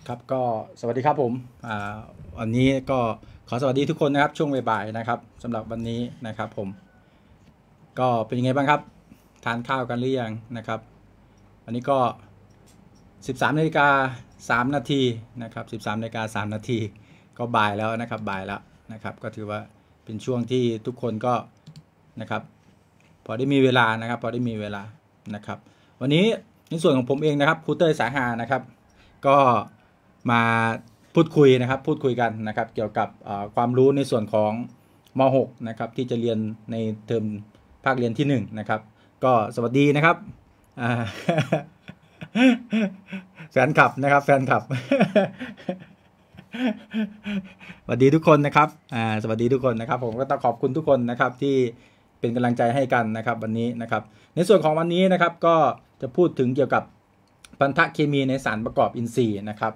ครับก็สวัสดีครับผมวันนี้ก็ขอสวัสดีทุกคนนะครับช่วงบ่ายๆนะครับสำหรับวันนี้นะครับผมก็เป็นยังไงบ้างครับทานข้าวกันหรือยังนะครับอันนี้ก็13:03 นาทีนะครับ13:03 นาทีก็บ่ายแล้วนะครับบ่ายแล้วนะครับก็ถือว่าเป็นช่วงที่ทุกคนก็นะครับพอได้มีเวลานะครับพอได้มีเวลานะครับวันนี้ในส่วนของผมเองนะครับครูเต้ยสาหานะครับก็มาพูดคุยนะครับพูดคุยกันนะครับเกี่ยวกับความรู้ในส่วนของม .6 นะครับที่จะเรียนในเทอมภาคเรียนที่1นะครับก็สวัสดีนะครับแฟนคลับนะครับแฟนคลับสวัสดีทุกคนนะครับสวัสดีทุกคนนะครับผมก็ต้องขอบคุณทุกคนนะครับที่เป็นกำลังใจให้กันนะครับวันนี้นะครับในส่วนของวันนี้นะครับก็จะพูดถึงเกี่ยวกับพันธะเคมีในสารประกอบอินทรีย์นะครับ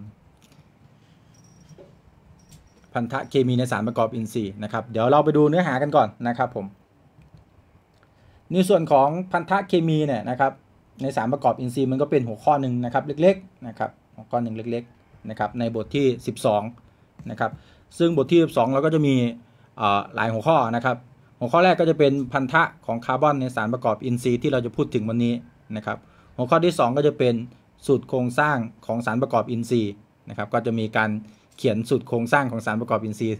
พันธะเคมีในสารประกอบอินทรีย์นะครับเดี๋ยวเราไปดูเนื้อหากันก่อนนะครับผมในส่วนของพันธะเคมีเนี่ยนะครับในสารประกอบอินทรีย์มันก็เป็นหัวข้อหนึ่งนะครับเล็กๆนะครับหัวข้อหนึ่งเล็กๆนะครับในบทที่12นะครับซึ่งบทที่12เราก็จะมีหลายหัวข้อนะครับหัวข้อแรกก็จะเป็นพันธะของคาร์บอนในสารประกอบอินทรีย์ที่เราจะพูดถึงวันนี้นะครับหัวข้อที่2ก็จะเป็นสูตรโครงสร้างของสารประกอบอินทรีย์นะครับก็จะมีการเขียนสูตรโครงสร้างของสารประกอบอินทรีย์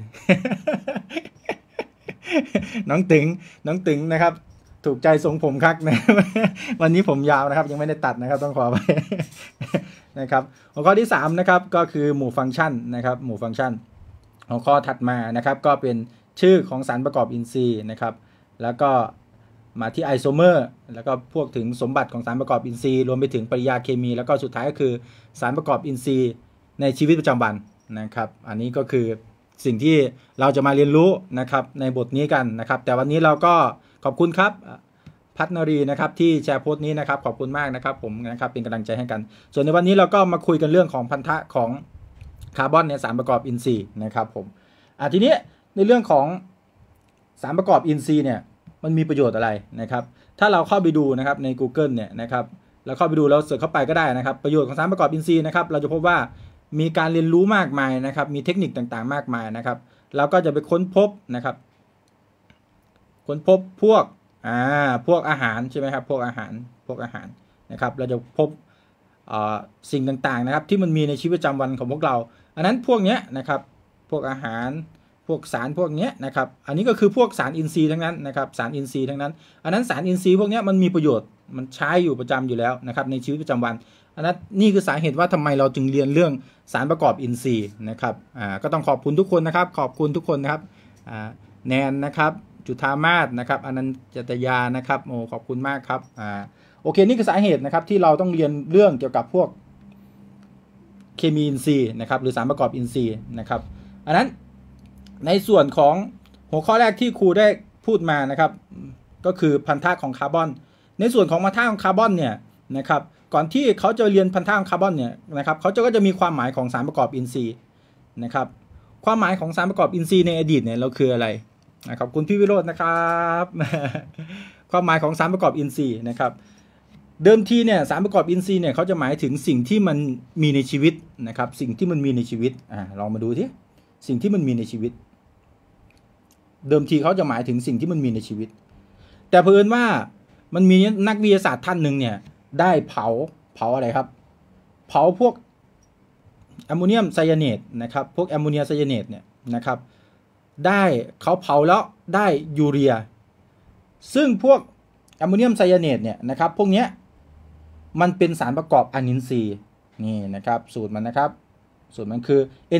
น้องตึงนะครับถูกใจทรงผมคักนะวันนี้ผมยาวนะครับยังไม่ได้ตัดนะครับต้องขอไป นะครับหัวข้อที่3นะครับก็คือหมู่ฟังก์ชันนะครับหมู่ฟังก์ชันหัวข้อถัดมานะครับก็เป็นชื่อของสารประกอบอินทรีย์นะครับแล้วก็มาที่ไอโซเมอร์แล้วก็พวกถึงสมบัติของสารประกอบอินทรีย์รวมไปถึงปริยาเคมีแล้วก็สุดท้ายก็คือสารประกอบอินทรีย์ในชีวิตประจำวันนะครับอันนี้ก็คือสิ่งที่เราจะมาเรียนรู้นะครับในบทนี้กันนะครับแต่วันนี้เราก็ขอบคุณครับพัฒนรีนะครับที่แชร์โพสต์นี้นะครับขอบคุณมากนะครับผมนะครับเป็นกำลังใจให้กันส่วนในวันนี้เราก็มาคุยกันเรื่องของพันธะของคาร์บอนในสารประกอบอินทรีย์นะครับผมทีนี้ในเรื่องของสารประกอบอินทรีย์เนี่ยมันมีประโยชน์อะไรนะครับถ้าเราเข้าไปดูนะครับใน Google เนี่ยนะครับเราเข้าไปดูแล้วเสิร์ชเข้าไปก็ได้นะครับประโยชน์ของสารประกอบอินทรีย์นะครับเราจะพบว่ามีการเรียนรู้มากมายนะครับมีเทคนิคต่างๆมากมายนะครับเราก็จะไปค้นพบนะครับค้นพบพวกอาหารใช่ไหมครับพวกอาหารนะครับเราจะพบสิ่งต่างๆนะครับที่มันมีในชีวิตประจำวันของพวกเราอันนั้นพวกเนี้ยนะครับพวกอาหารพวกสารพวกเนี้ยนะครับอันนี้ก็คือพวกสารอินทรีย์ทั้งนั้นนะครับสารอินทรีย์ทั้งนั้นอันนั้นสารอินทรีย์พวกเนี้ยมันมีประโยชน์มันใช้อยู่ประจำอยู่แล้วนะครับในชีวิตประจำวันอันนั้นนี่คือสาเหตุว่าทำไมเราจึงเรียนเรื่องสารประกอบอินทรีย์นะครับก็ต้องขอบคุณทุกคนนะครับขอบคุณทุกคนนะครับแนนนะครับจุธามาศนะครับอนันจตยานะครับโอ้ขอบคุณมากครับโอเคนี่คือสาเหตุนะครับที่เราต้องเรียนเรื่องเกี่ยวกับพวกเคมีอินทรีย์นะครับหรือสารประกอบอินทรีย์นะครับอันนั้นในส่วนของหัวข้อแรกที่ครูได้พูดมานะครับก็คือพันธะของคาร์บอนในส่วนของพันธะของคาร์บอนเนี่ยนะครับก่อนที่เขาจะเรียนพันธะของคาร์บอนเนี่ยนะครับเขาก็จะมีความหมายของสารประกอบอินทรีย์นะครับความหมายของสารประกอบอินทรีย์ในอดีตเนี่ยเราคืออะไรขอบคุณพี่วิโรจน์นะครับความหมายของสารประกอบอินทรีย์นะครับเดิมทีเนี่ยสารประกอบอินทรีย์เนี่ยเขาจะหมายถึงสิ่งที่มันมีในชีวิตนะครับสิ่งที่มันมีในชีวิตลองมาดูที่สิ่งที่มันมีในชีวิตเดิมทีเขาจะหมายถึงสิ่งที่มันมีในชีวิตแต่เผอิญว่ามันมีนักวิทยาศาสตร์ท่านหนึ่งเนี่ยได้เผาอะไรครับเผาพวกแอมโมเนียมไซยาเนตนะครับพวกแอมโมเนียไซยาเนตเนี่ยนะครับได้เขาเผาแล้วได้ยูเรียซึ่งพวกแอมโมเนียมไซยาเนตเนี่ยนะครับพวกเนี้ยมันเป็นสารประกอบอนินทรีย์นี่นะครับสูตรมันนะครับสูตรมันคือ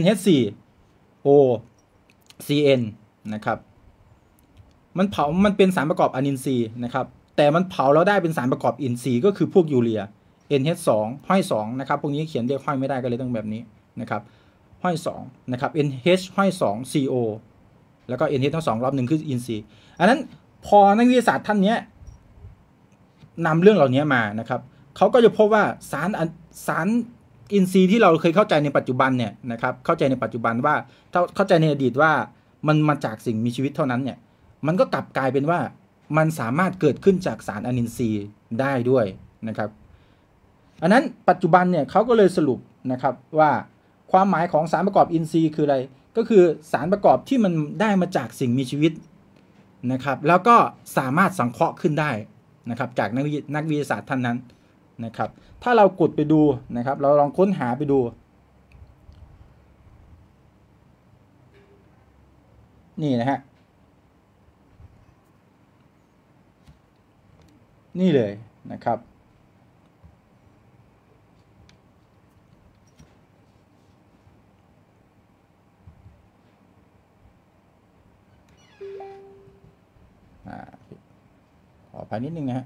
NH4OCN นะครับมันเป็นสารประกอบอนินทรีย์นะครับแต่มันเผาแล้วได้เป็นสารประกอบอินทรีย์ก็คือพวกยูเรีย NH2 ห้อย2นะครับพวกนี้เขียนเรียกห้อยไม่ได้ก็เลยต้องแบบนี้นะครับห้อย2นะครับ NH ห้อย2 CO แล้วก็ NH ทั้ง2รอบหนึ่งคืออินทรีย์อันนั้นพอนักวิทยาศาสตร์ท่านนี้นำเรื่องเหล่านี้มานะครับเขาก็จะพบว่าสารอินทรีย์ที่เราเคยเข้าใจในปัจจุบันเนี่ยนะครับเข้าใจในปัจจุบันว่าเข้าใจในอดีตว่ามันมาจากสิ่งมีชีวิตเท่านั้นเนี่ยมันก็กลับกลายเป็นว่ามันสามารถเกิดขึ้นจากสารอนินทรีย์ได้ด้วยนะครับอันนั้นปัจจุบันเนี่ยเขาก็เลยสรุปนะครับว่าความหมายของสารประกอบอินทรีย์คืออะไรก็คือสารประกอบที่มันได้มาจากสิ่งมีชีวิตนะครับแล้วก็สามารถสังเคราะห์ขึ้นได้นะครับจากนักวิทยาศาสตร์ท่านนั้นนะครับถ้าเรากดไปดูนะครับเราลองค้นหาไปดูนี่นะฮะนี่เลยนะครับขออภัยนิดนึงนะฮะ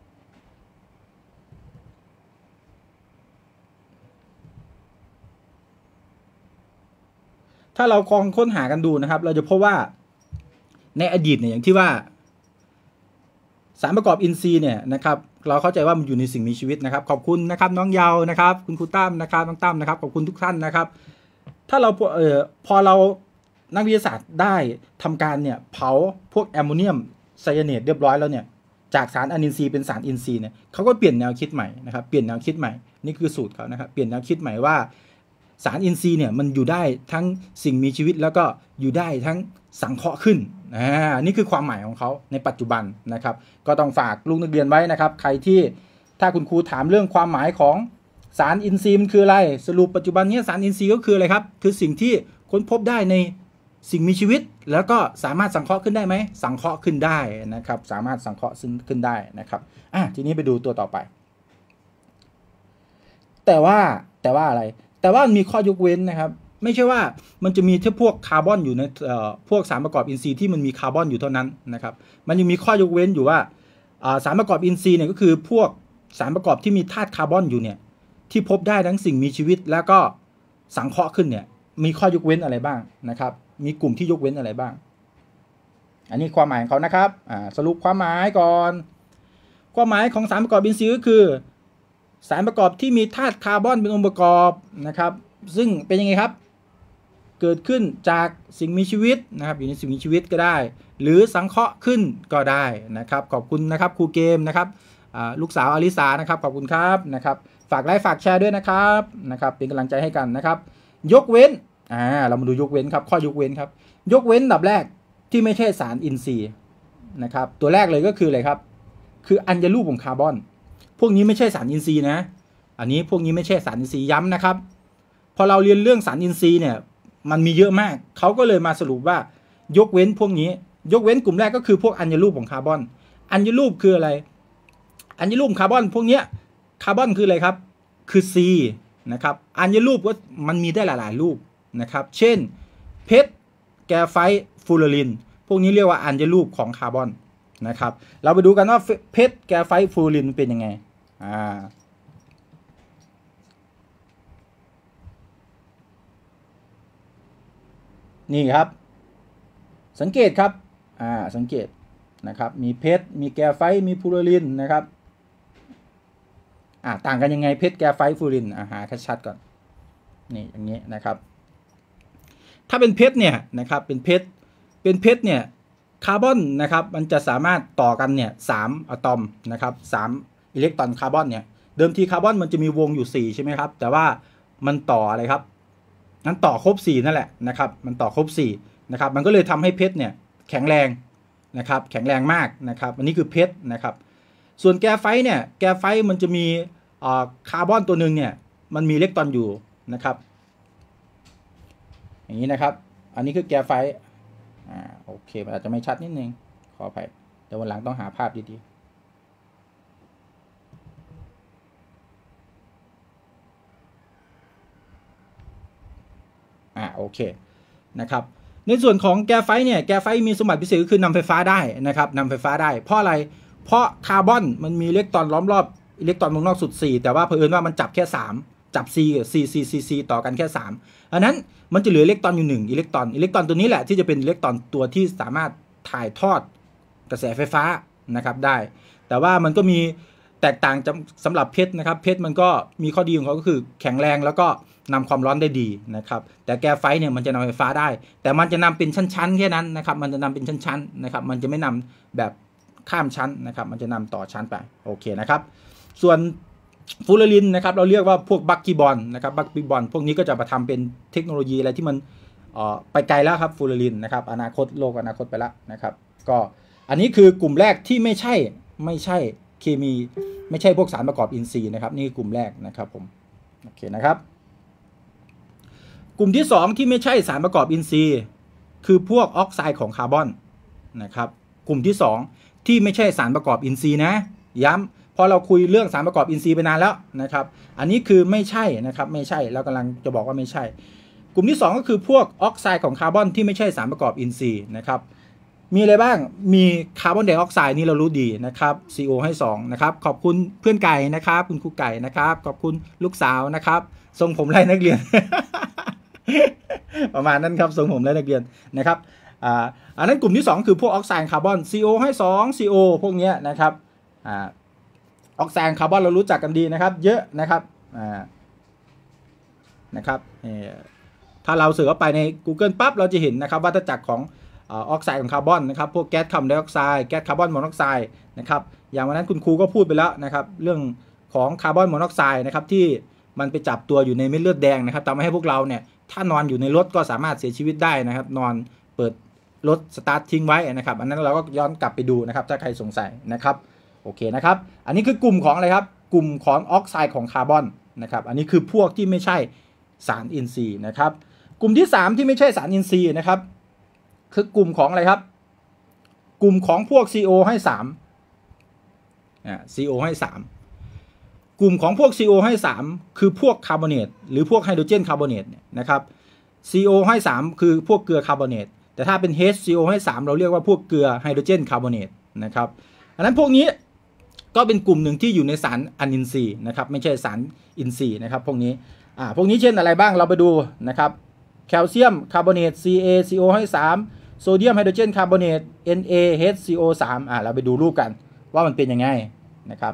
ถ้าเราลองค้นหากันดูนะครับเราจะพบว่าในอดีตเนี่ยอย่างที่ว่าสารประกอบอินทรีย์เนี่ยนะครับเราเข้าใจว่ามันอยู่ในสิ่งมีชีวิตนะครับขอบคุณนะครับน้องเยาวนะครับคุณครูตั้มนะครับน้องตั้มนะครับขอบคุณทุกท่านนะครับถ้าเราพอเรานักวิทยาศาสตร์ได้ทำการเนี่ยเผาพวกแอมโมเนียมไซยาเนตเรียบร้อยแล้วเนี่ยจากสารอนินทรีย์เป็นสารอินทรีย์เนี่ยเขาก็เปลี่ยนแนวคิดใหม่นะครับเปลี่ยนแนวคิดใหม่นี่คือสูตรเขานะครับเปลี่ยนแนวคิดใหม่ว่าสารอินทรีย์เนี่ยมันอยู่ได้ทั้งสิ่งมีชีวิตแล้วก็อยู่ได้ทั้งสังเคราะห์ขึ้นนี่คือความหมายของเขาในปัจจุบันนะครับก็ต้องฝากลูกนักเรียนไว้นะครับใครที่ถ้าคุณครูถามเรื่องความหมายของสารอินทรีย์มันคืออะไรสรุปปัจจุบันนี้สารอินทรีย์ก็คืออะไรครับคือสิ่งที่ค้นพบได้ในสิ่งมีชีวิตแล้วก็สามารถสังเคราะห์ขึ้นได้ไหมสังเคราะห์ขึ้นได้นะครับสามารถสังเคราะห์ขึ้นได้นะครับทีนี้ไปดูตัวต่อไปแต่ว่าอะไรแต่ว่ามันมีข้อยกเว้นนะครับไม่ใช่ว่ามันจะมีแค่พวกคาร์บอนอยู่ในพวกสารประกอบอินทรีย์ที่มันมีคาร์บอนอยู่เท่านั้นนะครับมันยังมีข้อยกเว้นอยู่ว่าสารประกอบอินทรีย์เนี่ยก็คือพวกสารประกอบที่มีธาตุคาร์บอนอยู่เนี่ยที่พบได้ทั้งสิ่งมีชีวิตแล้วก็สังเคราะห์ขึ้นเนี่ยมีข้อยกเว้นอะไรบ้างนะครับมีกลุ่มที่ยกเว้นอะไรบ้างอันนี้ความหมายของเขานะครับสรุปความหมายก่อนความหมายของสารประกอบอินทรีย์ก็คือสารประกอบที่มีธาตุคาร์บอนเป็นองค์ประกอบนะครับซึ่งเป็นยังไงครับเกิดขึ้นจากสิ่งมีชีวิตนะครับอยู่ในสิ่งมีชีวิตก็ได้หรือสังเคราะห์ขึ้นก็ได้นะครับขอบคุณนะครับครูเกมนะครับลูกสาวอลิสานะครับขอบคุณครับนะครับฝากไลค์ฝากแชร์ด้วยนะครับเป็นกำลังใจให้กันนะครับยกเว้นเรามาดูยกเว้นครับข้อยกเว้นครับยกเว้นอันดับแรกที่ไม่ใช่สารอินทรีย์นะครับตัวแรกเลยก็คืออะไรครับคืออัญรูปของคาร์บอนพวกนี้ไม่ใช่สารอินทรีย์นะอันนี้พวกนี้ไม่ใช่สารอินทรีย์ย้ำนะครับพอเราเรียนเรื่องสารอินทรีย์เนี่ยมันมีเยอะมากเขาก็เลยมาสรุปว่ายกเว้นพวกนี้ยกเว้นกลุ่มแรกก็คือพวกอัญรูปของคาร์บอนอัญรูปคืออะไรอัญรูปคาร์บอนพวกนี้คาร์บอนคืออะไรครับคือ C นะครับอัญรูปก็มันมีได้หลายๆรูปนะครับเช่นเพชรแกรไฟต์ฟูลูรินพวกนี้เรียกว่าอัญรูปของคาร์บอนนะครับเราไปดูกันว่าเพชรแกรไฟต์ฟูลูรินเป็นยังไงนี่ครับสังเกตครับสังเกตนะครับมีเพชรมีแกรไฟต์มีฟูลูรินนะครับต่างกันยังไงเพชรแกรไฟต์ฟูลูรินหาชัดๆก่อนนี่อย่างนี้นะครับถ้าเป็นเพชรเนี่ยนะครับเป็นเพชรเนี่ยคาร์บอนนะครับมันจะสามารถต่อกันเนี่ย3อะตอมนะครับ3อิเล็กตรอนคาร์บอนเนี่ยเดิมทีคาร์บอนมันจะมีวงอยู่4ใช่ไหมครับแต่ว่ามันต่ออะไรครับนั้นต่อครบ4นั่นแหละนะครับมันต่อครบ4นะครับมันก็เลยทำให้เพชรเนี่ยแข็งแรงนะครับแข็งแรงมากนะครับอันนี้คือเพชรนะครับส่วนแกรไฟต์เนี่ยแกรไฟต์มันจะมีคาร์บอนตัวหนึ่งเนี่ยมันมีอิเล็กตรอนอยู่นะครับอย่างนี้นะครับอันนี้คือแกรไฟต์โอเคมันอาจจะไม่ชัดนิดนึงขออภัยเดี๋ยววันหลังต้องหาภาพดีๆโอเคนะครับในส่วนของแกรไฟต์เนี่ยแกรไฟต์มีสมบัติพิเศษก็คือนำไฟฟ้าได้นะครับนำไฟฟ้าได้เพราะอะไรเพราะคาร์บอนมันมีอิเล็กตรอนล้อมรอบอิเล็กตรอนวงนอกสุด4แต่ว่าเผอิญว่ามันจับแค่3จับ C กับ C ต่อกันแค่3อันนั้นมันจะเหลืออิเล็กตรอนอยู่1อิเล็กตรอนตัวนี้แหละที่จะเป็นอิเล็กตรอนตัวที่สามารถถ่ายทอดกระแสไฟฟ้านะครับได้แต่ว่ามันก็มีแตกต่างสำหรับเพชรนะครับเพชรมันก็มีข้อดีของเขาก็คือแข็งแรงแล้วก็นำความร้อนได้ดีนะครับแต่แกรไฟต์เนี่ยมันจะนำไฟฟ้าได้แต่มันจะนำเป็นชั้นๆแค่นั้นนะครับมันจะนำเป็นชั้นๆนะครับมันจะไม่นำแบบข้ามชั้นนะครับมันจะนำต่อชั้นไปโอเคนะครับส่วนฟูลารินนะครับเราเรียกว่าพวกบักกี้บอลนะครับบักกี้บอลพวกนี้ก็จะมาทำเป็นเทคโนโลยีอะไรที่มันไปไกลแล้วครับฟูลารินนะครับอนาคตโลกอนาคตไปแล้วนะครับก็อันนี้คือกลุ่มแรกที่ไม่ใช่เคมีไม่ใช่พวกสารประกอบอินทรีย์นะครับนี่คือกลุ่มแรกนะครับผมโอเคนะครับกลุ่มที่2ที่ไม่ใช่สารประกอบอินทรีย์คือพวกออกไซด์ของคาร์บอนนะครับกลุ่มที่2ที่ไม่ใช่สารประกอบอินทรีย์นะย้ำพอเราคุยเรื่องสารประกอบอินทรีย์ไปนานแล้วนะครับอันนี้คือไม่ใช่นะครับไม่ใช่เรากำลังจะบอกว่าไม่ใช่กลุ่มที่2ก็คือพวกออกไซด์ของคาร์บอนที่ไม่ใช่สารประกอบอินทรีย์นะครับมีอะไรบ้างมีคาร์บอนไดออกไซด์นี่เรารู้ดีนะครับ CO ให้2นะครับขอบคุณเพื่อนไก่นะครับคุณครูไก่นะครับขอบคุณลูกสาวนะครับทรงผมไล่นักเรียน ประมาณนั้นครับทรงผมไล่นักเรียนนะครับอันนั้นกลุ่มที่2คือพวกออกไซด์คาร์บอน CO ให้2 CO พวกนี้นะครับออกไซด์คาร์บอนเรารู้จักกันดีนะครับเยอะนะครับนะครับถ้าเราเสิร์ชเข้าไปใน Google ปั๊บเราจะเห็นนะครับวัฏจักรของออกไซด์ของคาร์บอนนะครับพวกแก๊สคาร์บอนไดออกไซด์แก๊สคาร์บอนมอนอกไซด์นะครับอย่างวันนั้นคุณครูก็พูดไปแล้วนะครับเรื่องของคาร์บอนมอนอกไซด์นะครับที่มันไปจับตัวอยู่ในเม็ดเลือดแดงนะครับทำให้พวกเราเนี่ยถ้านอนอยู่ในรถก็สามารถเสียชีวิตได้นะครับนอนเปิดรถสตาร์ททิ้งไว้นะครับอันนั้นเราก็ย้อนกลับไปดูนะครับถ้าใครสงสัยนะครับโอเคนะครับอันนี้คือกลุ่มของอะไรครับกลุ่มของออกไซด์ของคาร์บอนนะครับอันนี้คือพวกที่ไม่ใช่สารอินทรีย์นะครับกลุ่มที่3ที่ไม่ใช่สารอินทรีย์นะครับคือกลุ่มของอะไรครับกลุ่มของพวก CO ให้3 CO ให้3กลุ่มของพวก CO ให้3คือพวกคาร์บอเนตหรือพวกไฮโดรเจนคาร์บอเนตนะครับ CO ให้3คือพวกเกลือคาร์บอเนตแต่ถ้าเป็น HCO ให้3เราเรียกว่าพวกเกลือไฮโดรเจนคาร์บอเนตนะครับอันนั้นพวกนี้ก็เป็นกลุ่มหนึ่งที่อยู่ในสารอนินทรีย์นะครับไม่ใช่สารอินทรีย์นะครับพวกนี้เช่นอะไรบ้างเราไปดูนะครับแคลเซียมคาร์บอเนต CaCO ให้3โซเดียมไฮโดรเจนคาร์บอเนต NaHCO3 เราไปดูรูปกันว่ามันเป็นยังไงนะครับ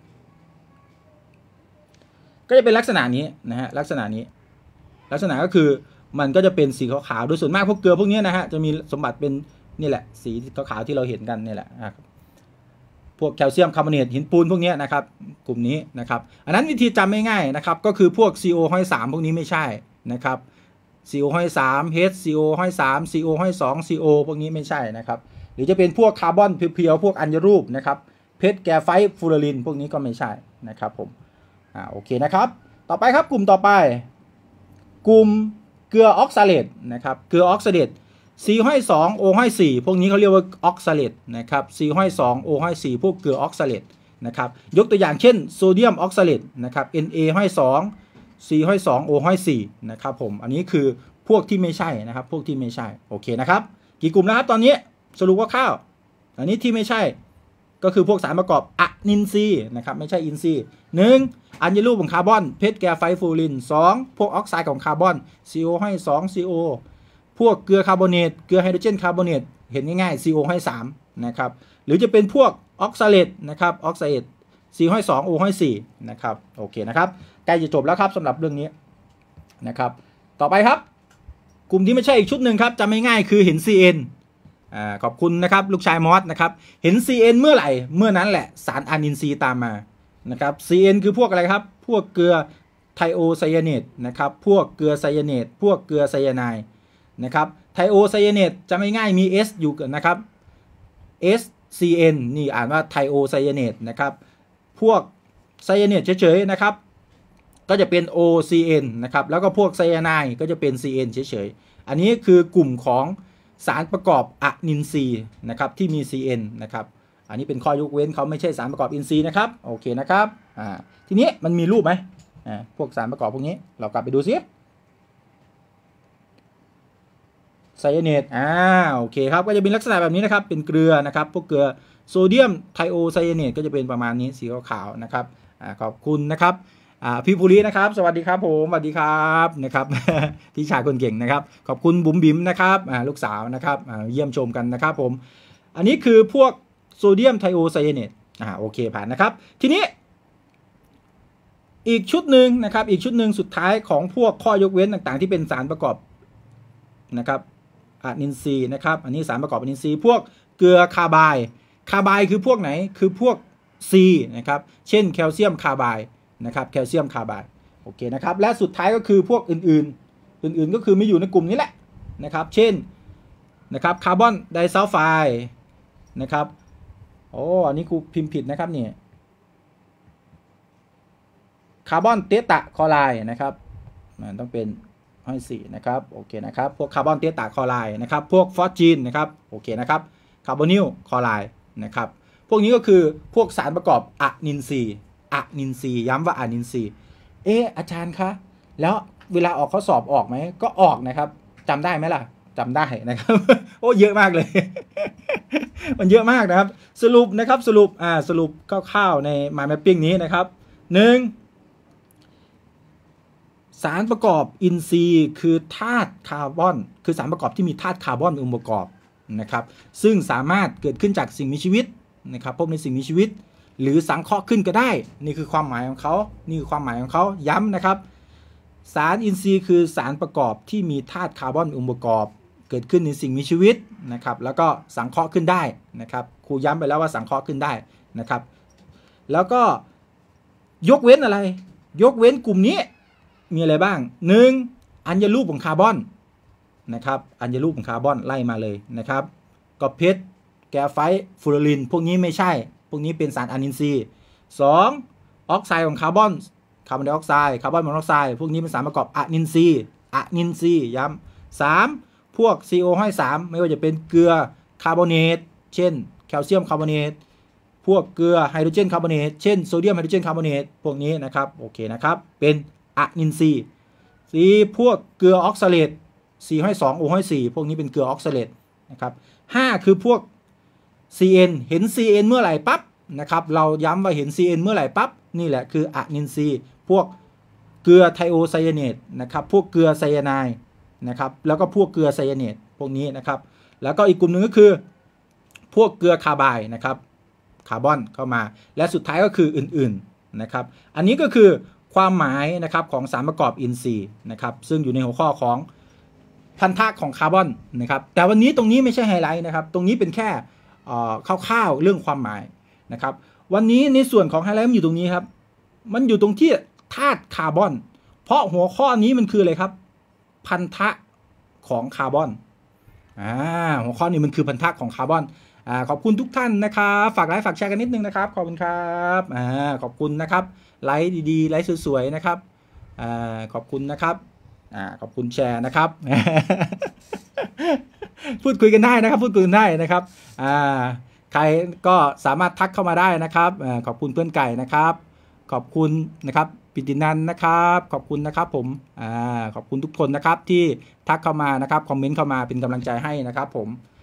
ก็จะเป็นลักษณะนี้นะฮะลักษณะก็คือมันก็จะเป็นสีขาวๆโดยส่วนมากพวกเกลือพวกนี้นะฮะจะมีสมบัติเป็นนี่แหละสีขาวๆที่เราเห็นกันนี่แหละพวกแคลเซียมคาร์บอเนตหินปูนพวกนี้นะครับกลุ่มนี้นะครับอันนั้นวิธีจำง่ายๆนะครับก็คือพวก CO ให้3พวกนี้ไม่ใช่นะครับ CO ให้3 HCO ให้3 CO ให้2 CO พวกนี้ไม่ใช่นะครับหรือจะเป็นพวกคาร์บอนเพียวๆพวกอัญรูปนะครับเพชรแกรไฟต์ฟูลารินพวกนี้ก็ไม่ใช่นะครับผมโอเคนะครับต่อไปครับกลุ่มต่อไปกลุ่มเกลือออกซาเลตนะครับเกลือออกซาเลต C ให้2 O ให้4พวกนี้เขาเรียกว่าออกซาเลตนะครับ C ให้2 O ให้4พวกเกลือออกซาเลตนะครับยกตัวอย่างเช่นโซเดียมออกซาเลตนะครับ Na ให้2 C ให้2 O ให้4นะครับผมอันนี้คือพวกที่ไม่ใช่นะครับพวกที่ไม่ใช่โอเคนะครับกี่กลุ่มนะครับตอนนี้สรุปว่าข้าวอันนี้ที่ไม่ใช่ก็คือพวกสารประกอบอะนินทรีย์นะครับไม่ใช่อินทรีย์1อัญรูปของคาร์บอนเพชรแกรไฟต์ฟูลิน2พวกออกไซด์ของคาร์บอน CO ให้2 CO พวกเกลือคาร์บอเนตเกลือไฮโดรเจนคาร์บอเนตเห็นง่ายๆ CO ให้3นะครับหรือจะเป็นพวกออกซาเลตนะครับออกไซด์ CO ให้2 O ให้4นะครับโอเคนะครับใกล้จะจบแล้วครับสำหรับเรื่องนี้นะครับต่อไปครับกลุ่มที่ไม่ใช่อีกชุดหนึ่งครับจำไม่ง่ายคือเห็น CNขอบคุณนะครับลูกชายมอสนะครับเห็น CN เมื่อไหร่เมื่อนั้นแหละสารอะนินทรีย์ตามมานะครับ CN คือพวกอะไรครับพวกเกลือไทโอไซยาเนตนะครับพวกเกลือไซยาเนตพวกเกลือไซยาไนด์นะครับไทโอไซยาเนตจะไม่ง่ายมี S อยู่นะครับ SCN นี่อ่านว่าไทโอไซยาเนตนะครับพวกไซยาเนตเฉยๆนะครับก็จะเป็น OCN นะครับแล้วก็พวกไซยาไนด์ก็จะเป็น CN เฉยๆอันนี้คือกลุ่มของสารประกอบอะนินทรีย์นะครับที่มี CN นะครับอันนี้เป็นข้อยกเว้นเขาไม่ใช่สารประกอบอินทรีย์นะครับโอเคนะครับทีนี้มันมีรูปไหมพวกสารประกอบพวกนี้เรากลับไปดูซิไซยาเนตโอเคครับก็จะเป็นลักษณะแบบนี้นะครับเป็นเกลือนะครับพวกเกลือโซเดียมไทโอไซยาเนตก็จะเป็นประมาณนี้สีขาวๆนะครับขอบคุณนะครับพี่ภูรินะครับสวัสดีครับผมสวัสดีครับนะครับ พี่ชายคนเก่งนะครับขอบคุณบุ๋มบิ๋มนะครับลูกสาวนะครับเยี่ยมชมกันนะครับผมอันนี้คือพวกโซเดียมไทโอไซยาเนตโอเคผ่านนะครับทีนี้อีกชุดหนึ่งนะครับอีกชุดหนึ่งสุดท้ายของพวกข้อยกเว้นต่างๆที่เป็นสารประกอบนะครับอะนินทรีย์นะครับอันนี้สารประกอบอะนินทรีย์พวกเกลือคาร์ไบด์คือพวกไหนคือพวก C นะครับเช่นแคลเซียมคาร์ไบด์นะครับแคลเซียมคาร์ไบด์โอเคนะครับและสุดท้ายก็คือพวกอื่นก็คือไม่อยู่ในกลุ่มนี้แหละนะครับเช่นนะครับคาร์บอนไดซัลไฟด์นะครับโอ้อันนี้กูพิมพ์ผิดนะครับเนี่ยคาร์บอนเตตาคลอไรด์นะครับมันต้องเป็นให้4นะครับโอเคนะครับพวกคาร์บอนเตตาคลอไรด์นะครับพวกฟอสจีนนะครับโอเคนะครับคาร์บอนิลคลอไรด์นะครับพวกนี้ก็คือพวกสารประกอบอะนินซีย้ำว่าอะนินซีอาจารย์คะแล้วเวลาออกข้อสอบออกไหมก็ออกนะครับจำได้ไหมล่ะจำได้นะครับ โอ้เยอะมากเลย มันเยอะมากนะครับสรุปนะครับสรุปคร่าวๆใน mind mapping นี้นะครับ1สารประกอบอินทรีย์คือธาตุคาร์บอนคือสารประกอบที่มีธาตุคาร์บอนเป็นองค์ประกอบนะครับซึ่งสามารถเกิดขึ้นจากสิ่งมีชีวิตนะครับพบในสิ่งมีชีวิตหรือสังเคราะห์ขึ้นก็ได้นี่คือความหมายของเขาย้ำนะครับสารอินทรีย์คือสารประกอบที่มีธาตุคาร์บอนองค์ประกอบเกิดขึ้นในสิ่งมีชีวิตนะครับแล้วก็สังเคราะห์ขึ้นได้นะครับครูย้ำไปแล้วว่าสังเคราะห์ขึ้นได้นะครับแล้วก็ยกเว้นอะไรยกเว้นกลุ่มนี้มีอะไรบ้าง1อัญรูปของคาร์บอนนะครับอัญรูปของคาร์บอนไล่มาเลยนะครับก็เพชรแกรไฟต์ฟลูออรีนพวกนี้ไม่ใช่พวกนี้เป็นสารอะนินทรีย์2ออกไซด์ของคาร์บอนไดออกไซด์คาร์บอนมอนอกไซด์พวกนี้เป็นสารประกอบอะนินทรีย์ย้ำ3พวก CO ให้3ไม่ว่าจะเป็นเกลือคาร์บอเนตเช่นแคลเซียมคาร์บอเนตพวกเกลือไฮโดรเจนคาร์บอเนตเช่นโซเดียมไฮโดรเจนคาร์บอเนตพวกนี้นะครับโอเคนะครับเป็นอะนินทรีย์พวกเกลือออกซาเลต4ให้2 O ให้4พวกนี้เป็นเกลือออกซาเลตนะครับ5คือพวก CN เห็น CN เมื่อไหร่ปั๊บนะครับเราย้ำว่าเห็น CN เมื่อไหร่ปั๊บนี่แหละคืออะนินทรีย์พวกเกลือไทโอไซยาเนตนะครับพวกเกลือไซยาไนด์นะครับแล้วก็พวกเกลือไซยาเนตพวกนี้นะครับแล้วก็อีกกลุ่มหนึ่งก็คือพวกเกลือคาร์ไบด์นะครับคาร์บอนเข้ามาและสุดท้ายก็คืออื่นๆนะครับอันนี้ก็คือความหมายนะครับของสารประกอบอินทรีย์นะครับซึ่งอยู่ในหัวข้อของพันธะของคาร์บอนนะครับแต่วันนี้ตรงนี้ไม่ใช่ไฮไลท์นะครับตรงนี้เป็นแค่คร่าวๆเรื่องความหมายนะครับวันนี้ในส่วนของไฮไลท์มันอยู่ตรงนี้ครับมันอยู่ตรงที่ธาตุคาร์บอนเพราะหัวข้อนี้มันคืออะไรครับพันธะของคาร์บอนหัวข้อนี้มันคือพันธะของคาร์บอนขอบคุณทุกท่านนะครับฝากไลค์ฝากแชร์กันนิดนึงนะครับขอบคุณครับขอบคุณนะครับไลค์ดีๆไลค์สวยๆนะครับขอบคุณนะครับขอบคุณแชร์นะครับ พูดคุยกันได้นะครับพูดคุยกันได้นะครับใครก็สามารถทักเข้ามาได้นะครับขอบคุณเพื่อนไก่นะครับขอบคุณนะครับปิตินันนะครับขอบคุณนะครับผมขอบคุณทุกคนนะครับที่ทักเข้ามานะครับคอมเมนต์เข้ามาเป็นกำลังใจให้นะครับผม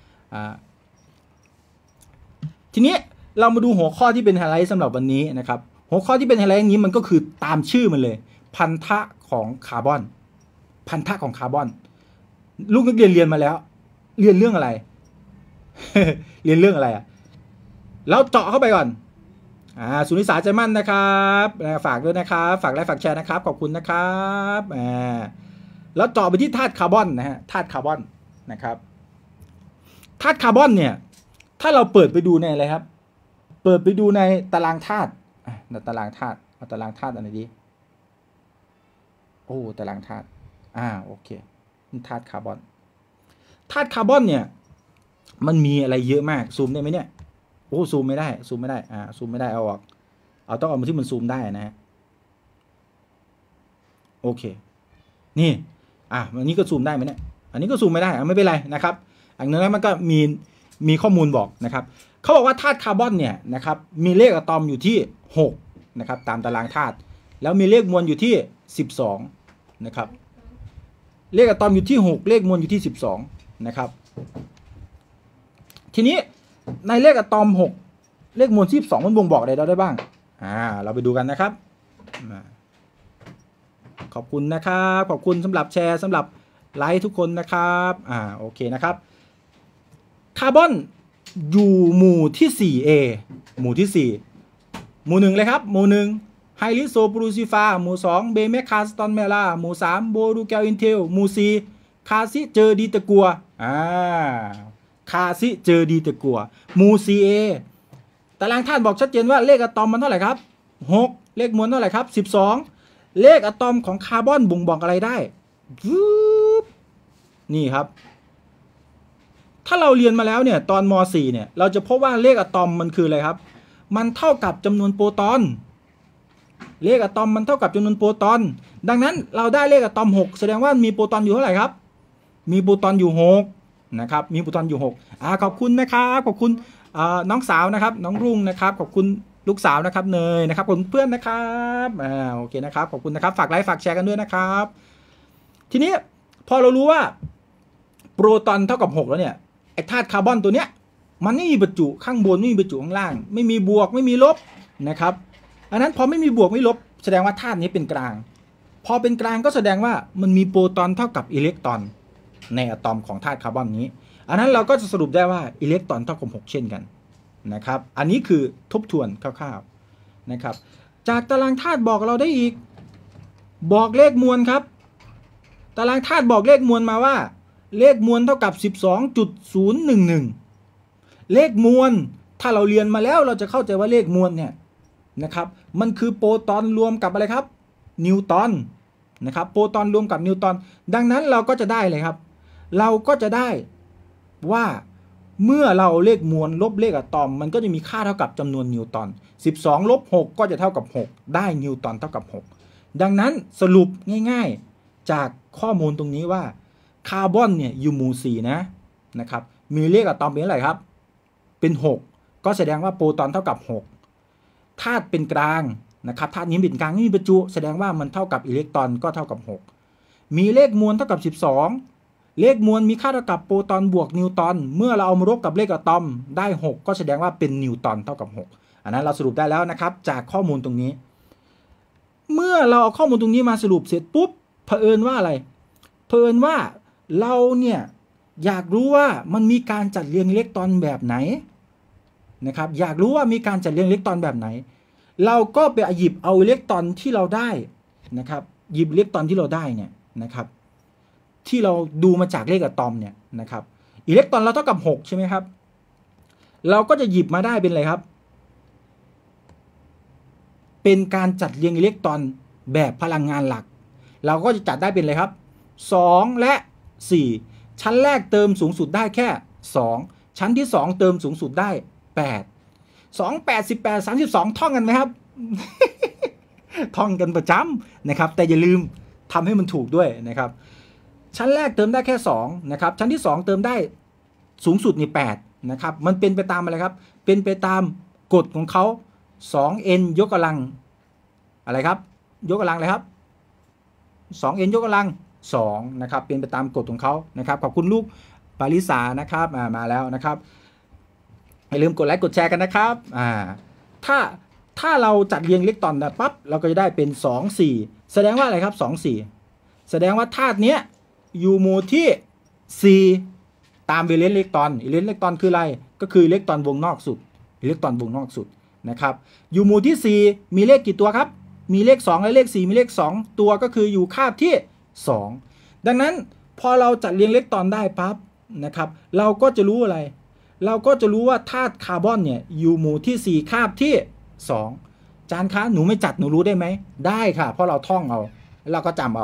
ทีนี้เรามาดูหัวข้อที่เป็นไฮไลท์สำหรับวันนี้นะครับหัวข้อที่เป็นไฮไลท์นี้มันก็คือตามชื่อมันเลยพันธะของคาร์บอนพันธะของคาร์บอนลูกนักเรียนมาแล้วเรียนเรื่องอะไร เรียนเรื่องอะไรแล้วเจาะเข้าไปก่อนสุนิสาใจมั่นนะครับฝากด้วยนะครับฝากไลค์ฝากแชร์นะครับขอบคุณนะครับแล้วเจาะไปที่ธาตุคาร์บอนนะฮะธาตุคาร์บอนนะครับธาตุคาร์บอนเนี่ยถ้าเราเปิดไปดูในอะไรครับเปิดไปดูในตารางธาตุตารางธาตุเอาตารางธาตุอะไรดีโอ้ตารางธาตุโอเคธาตุคาร์บอนเนี่ยมันมีอะไรเยอะมากซูมได้ไหมเนี่ยโอ้ซูมไม่ได้ซูมไม่ได้เอาออกต้องเอามาที่มันซูมได้นะฮะโอเคนี่อันนี้ก็ซูมได้ไหมเนี่ยอันนี้ก็ซูมไม่ได้ไม่เป็นไรนะครับอันนั้นมันก็มีข้อมูลบอกนะครับเขาบอกว่าธาตุคาร์บอนเนี่ยนะครับมีเลขอะตอมอยู่ที่6นะครับตามตารางธาตุแล้วมีเลขมวลอยู่ที่12นะครับเลขอะตอมอยู่ที่6เลขมวลอยู่ที่12นะครับทีนี้ในเลขอะตอม6เลขมวล12มันบ่งบอกอะไรเราได้บ้างเราไปดูกันนะครับขอบคุณนะครับขอบคุณสำหรับแชร์สำหรับไลค์ทุกคนนะครับโอเคนะครับคาร์บอนอยู่หมู่ที่ 4A หมู่ที่4หมู่1เลยครับหมู่1ไฮลิโซปรูซิฟาหมู่2เบเมคาสตอนเมล่าหมู่3โบดูแกลอินเทลหมู่4คาซิเจอดีตะกัวคาซิเจอดีตะกัวหมู่ 4A ตารางธาตุบอกชัดเจนว่าเลขอะตอมมันเท่าไหร่ครับ6 เลขมวลเท่าไหร่ครับ12เลขอะตอมของคาร์บอนบ่งบอกอะไรได้นี่ครับถ้าเราเรียนมาแล้วเนี่ยตอนม .4 เนี่ยเราจะพบว่าเลขอะตอมมันคืออะไรครับมันเท่ากับจำนวนโปรตอนเลขอะตอมมันเท่ากับจำนวนโปรตอนดังนั้นเราได้เลขอะตอม6แสดงว่ามีโปรตอนอยู่เท่าไหร่ครับมีโปรตอนอยู่6นะครับมีโปรตอนอยู่6ขอบคุณนะครับขอบคุณน้องสาวนะครับน้องรุ่งนะครับขอบคุณลูกสาวนะครับเนยนะครับขอบคุณเพื่อนนะครับโอเคนะครับขอบคุณนะครับฝากไลค์ฝากแชร์กันด้วยนะครับทีนี้พอเรารู้ว่าโปรตอนเท่ากับ6แล้วเนี่ยไอ้ธาตุคาร์บอนตัวเนี้ยมันไม่มีบรรจุข้างบนไม่มีบรรจุข้างล่างไม่มีบวกไม่มีลบนะครับอันนั้นพอไม่มีบวกไม่ลบแสดงว่าธาตุนี้เป็นกลางพอเป็นกลางก็แสดงว่ามันมีโปรตอนเท่ากับอิเล็กตรอนในอะตอมของธาตุคาร์บอนนี้อันนั้นเราก็จะสรุปได้ว่าอิเล็กตรอนเท่ากับ6เช่นกันนะครับอันนี้คือทบทวนคร่าวๆนะครับจากตารางธาตุบอกเราได้อีกบอกเลขมวลครับตารางธาตุบอกเลขมวลมาว่าเลขมวลเท่ากับ 12.011 เลขมวลถ้าเราเรียนมาแล้วเราจะเข้าใจว่าเลขมวลเนี่ยนะครับมันคือโปรตอนรวมกับอะไรครับนิวตอนนะครับโปรตอนรวมกับนิวตอนดังนั้นเราก็จะได้เลยครับเราก็จะได้ว่าเมื่อเราเลขมวลลบเลขอะตอมมันก็จะมีค่าเท่ากับจำนวนนิวตอน12ลบ6ก็จะเท่ากับ6ได้นิวตอนเท่ากับ6ดังนั้นสรุปง่ายๆจากข้อมูลตรงนี้ว่าคาร์บอนเนี่ยอยู่หมู่4นะครับมีเลขอะตอมเป็นเท่าไหร่ครับเป็น6ก็แสดงว่าโปรตอนเท่ากับ6ธาตุเป็นกลางนะครับธาตุนี้เป็นกลางไม่มีบรรจุแสดงว่ามันเท่ากับอิเล็กตรอนก็เท่ากับ6มีเลขมวลเท่ากับ12เลขมวลมีค่าเท่ากับโปรตอนบวกนิวตอนเมื่อเราเอามารบกับเลขอะตอมได้6ก็แสดงว่าเป็นนิวตอนเท่ากับ6อันนั้นเราสรุปได้แล้วนะครับจากข้อมูลตรงนี้เมื่อเราเอาข้อมูลตรงนี้มาสรุปเสร็จปุ๊บเผอิญว่าอะไรเผอิญว่าเราเนี่ยอยากรู้ว่ามันมีการจัดเรียงอิเล็กตรอนแบบไหนนะครับอยากรู้ว่ามีการจัดเรียงอิเล็กตรอนแบบไหนเราก็ไปหยิบเอาอิเล็กตรอนที่เราได้นะครับหยิบอิเล็กตรอนที่เราได้เนี่ยนะครับที่เราดูมาจากเลขอะตอมเนี่ยนะครับอิเล็กตรอนเราเท่ากับ6ใช่ไหมครับเราก็จะหยิบมาได้เป็นอะไรครับเป็นการจัดเรียงอิเล็กตรอนแบบพลังงานหลักเราก็จะจัดได้เป็นอะไรครับ2และ4ชั้นแรกเติมสูงสุดได้แค่2ชั้นที่2เติมสูงสุดได้8 2 8 18 32ท่องกันไหมครับ ท่องกันประจำนะครับแต่อย่าลืมทำให้มันถูกด้วยนะครับชั้นแรกเติมได้แค่2นะครับชั้นที่2เติมได้สูงสุดนี่8นะครับมันเป็นไปตามอะไรครับเป็นไปตามกฎของเขา 2n ยกกำลังอะไรครับยกกำลังอะไรครับ 2n ยกกำลัง2นะครับเป็นไปตามกฎของเขานะครับขอบคุณลูกปาริสานะครับมาแล้วนะครับอย่าลืมกดไลค์กดแชร์กันนะครับถ้าเราจัดเรียงอิเล็กตรอนได้ปั๊บเราก็จะได้เป็น2 4แสดงว่าอะไรครับ2 4แสดงว่าธาตุเนี้ยอยู่หมู่ที่4ตามเวเลนต์อิเล็กตรอนอิเล็กตรอนคืออะไรก็คืออิเล็กตรอนวงนอกสุดอิเล็กตรอนวงนอกสุดนะครับอยู่หมู่ที่4มีเลขกี่ตัวครับมีเลข2และเลข4มีเลข2ตัวก็คืออยู่คาบที่2ดังนั้นพอเราจัดเรียงอิเล็กตรอนได้ปั๊บนะครับเราก็จะรู้อะไรเราก็จะรู้ว่าธาตุคาร์บอนเนี่ยอยู่หมู่ที่4คาบที่2จานคะหนูไม่จัดหนูรู้ได้ไหมได้ค่ะเพราะเราท่องเอาเราก็จำเอา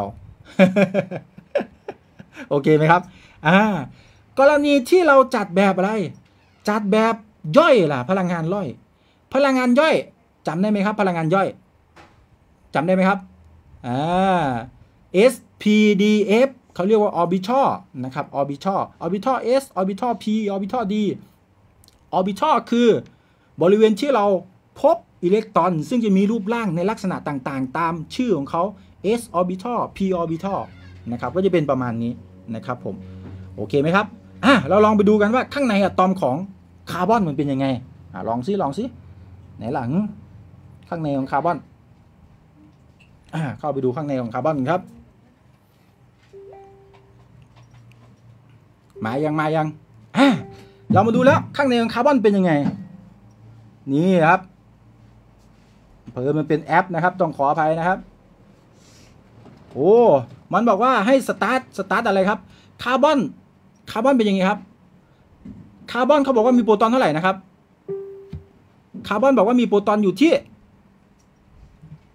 โอเคไหมครับกรณีที่เราจัดแบบอะไรจัดแบบย่อยล่ะพลังงานย่อยพลังงานย่อยจำได้ไหมครับพลังงานย่อยจำได้ไหมครับSPDF เขาเรียกว่า orbital นะครับ orbital S orbital P orbital D orbital คือบริเวณที่เราพบอิเล็กตรอนซึ่งจะมีรูปร่างในลักษณะต่างๆตามชื่อของเขา S orbital P orbital นะครับก็จะเป็นประมาณนี้นะครับผมโอเคไหมครับเราลองไปดูกันว่าข้างในอะตอมของคาร์บอนมันเป็นยังไงลองซิไหนหลังข้างในของคาร์บอนเข้าไปดูข้างในของคาร์บอนครับมายังเรามาดูแล้วข้างในของคาร์บอนเป็นยังไงนี่ครับเพิ่มมันเป็นแอปนะครับต้องขออภัยนะครับโอ้มันบอกว่าให้สตาร์ทอะไรครับคาร์บอนเป็นยังไงครับคาร์บอนเขาบอกว่ามีโปรตอนเท่าไหร่นะครับคาร์บอนบอกว่ามีโปรตอนอยู่ที่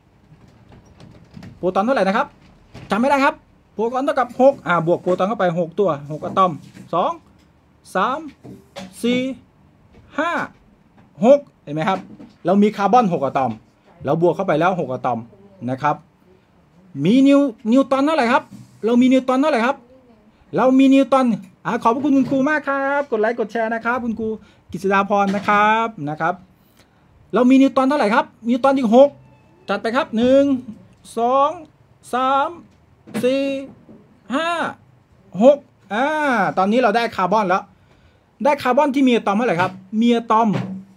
รตอนเท่าไหร่นะครับจำไม่ได้ครับโปรตอนเท่ากับ6บวกโปรตอนเข้าไป6ตัว6อะตอม2 3 4 5 6เห็นไหมครับเรามีคาร์บอน6อะตอมเราบวกเข้าไปแล้ว6อะตอมนะครับมีนิวตันเท่าไหร่ครับเรามีนิวตันเท่าไหร่ครับเรามีนิวตันขอบคุณครูมากครับกดไลค์กดแชร์นะครับคุณครูกิษดาพรนะครับเรามีนิวตันเท่าไหร่ครับนิวตันอีก6จัดไปครับ1 2 3 4 5 6ตอนนี้เราได้คาร์บอนแล้วได้คาร์บอนที่มีอะตอมเท่าไหร่ครับมีอะตอม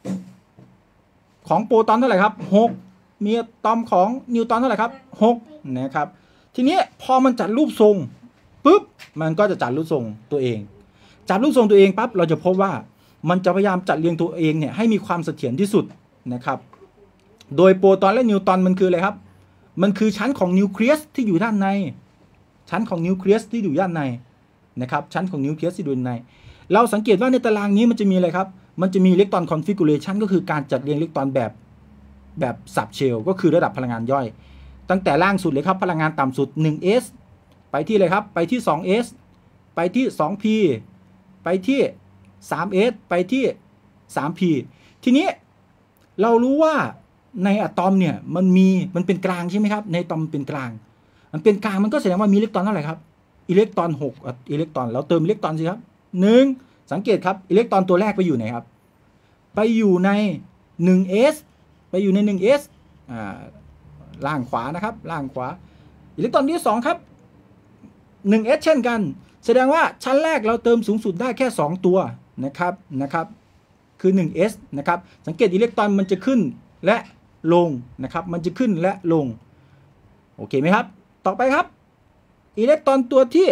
ของโปรตอนเท่าไหร่ครับ6มีอะตอมของนิวตันเท่าไหร่ครับ6นะครับทีนี้พอมันจัดรูปทรงปุ๊บมันก็จะจัดรูปทรงตัวเองจัดรูปทรงตัวเองปั๊บเราจะพบว่ามันจะพยายามจัดเรียงตัวเองเนี่ยให้มีความเสถียรที่สุดนะครับโดยโปรตอนและนิวตรอนมันคืออะไรครับมันคือชั้นของนิวเคลียสที่อยู่ด้านในชั้นของนิวเคลียสที่อยู่ด้านในนะครับชั้นของนิวเคลียสที่อยู่ด้านในเราสังเกตว่าในตารางนี้มันจะมีอะไรครับมันจะมีอิเล็กตรอนคอนฟิกูเลชันก็คือการจัดเรียงอิเล็กตรอนแบบสับเชลก็คือระดับพลังงานย่อยตั้งแต่ล่างสุดเลยครับพลังงานต่ำสุด 1s ไปที่อะไรครับไปที่ 2s ไปที่ 2p ไปที่ 3s ไปที่ 3p ทีนี้เรารู้ว่าในอะตอมเนี่ยมันเป็นกลางใช่ไหมครับในอะตอมเป็นกลางมันเป็นกลางมันก็แสดงว่ามีอิเล็กตรอนเท่าไหร่ครับอิเล็กตรอน6อิเล็กตรอนเราเติมอิเล็กตรอนสิครับ1สังเกตครับอิเล็กตรอนตัวแรกไปอยู่ไหนครับไปอยู่ใน 1s ไปอยู่ใน 1s ล่างขวานะครับล่างขวาอิเล็กตรอนที่2ครับ 1s เช่นกันแสดงว่าชั้นแรกเราเติมสูงสุดได้แค่2ตัวนะครับคือ 1s นะครับสังเกตอิเล็กตรอนมันจะขึ้นและลงนะครับมันจะขึ้นและลงโอเคไหมครับต่อไปครับอิเล็กตรอนตัวที่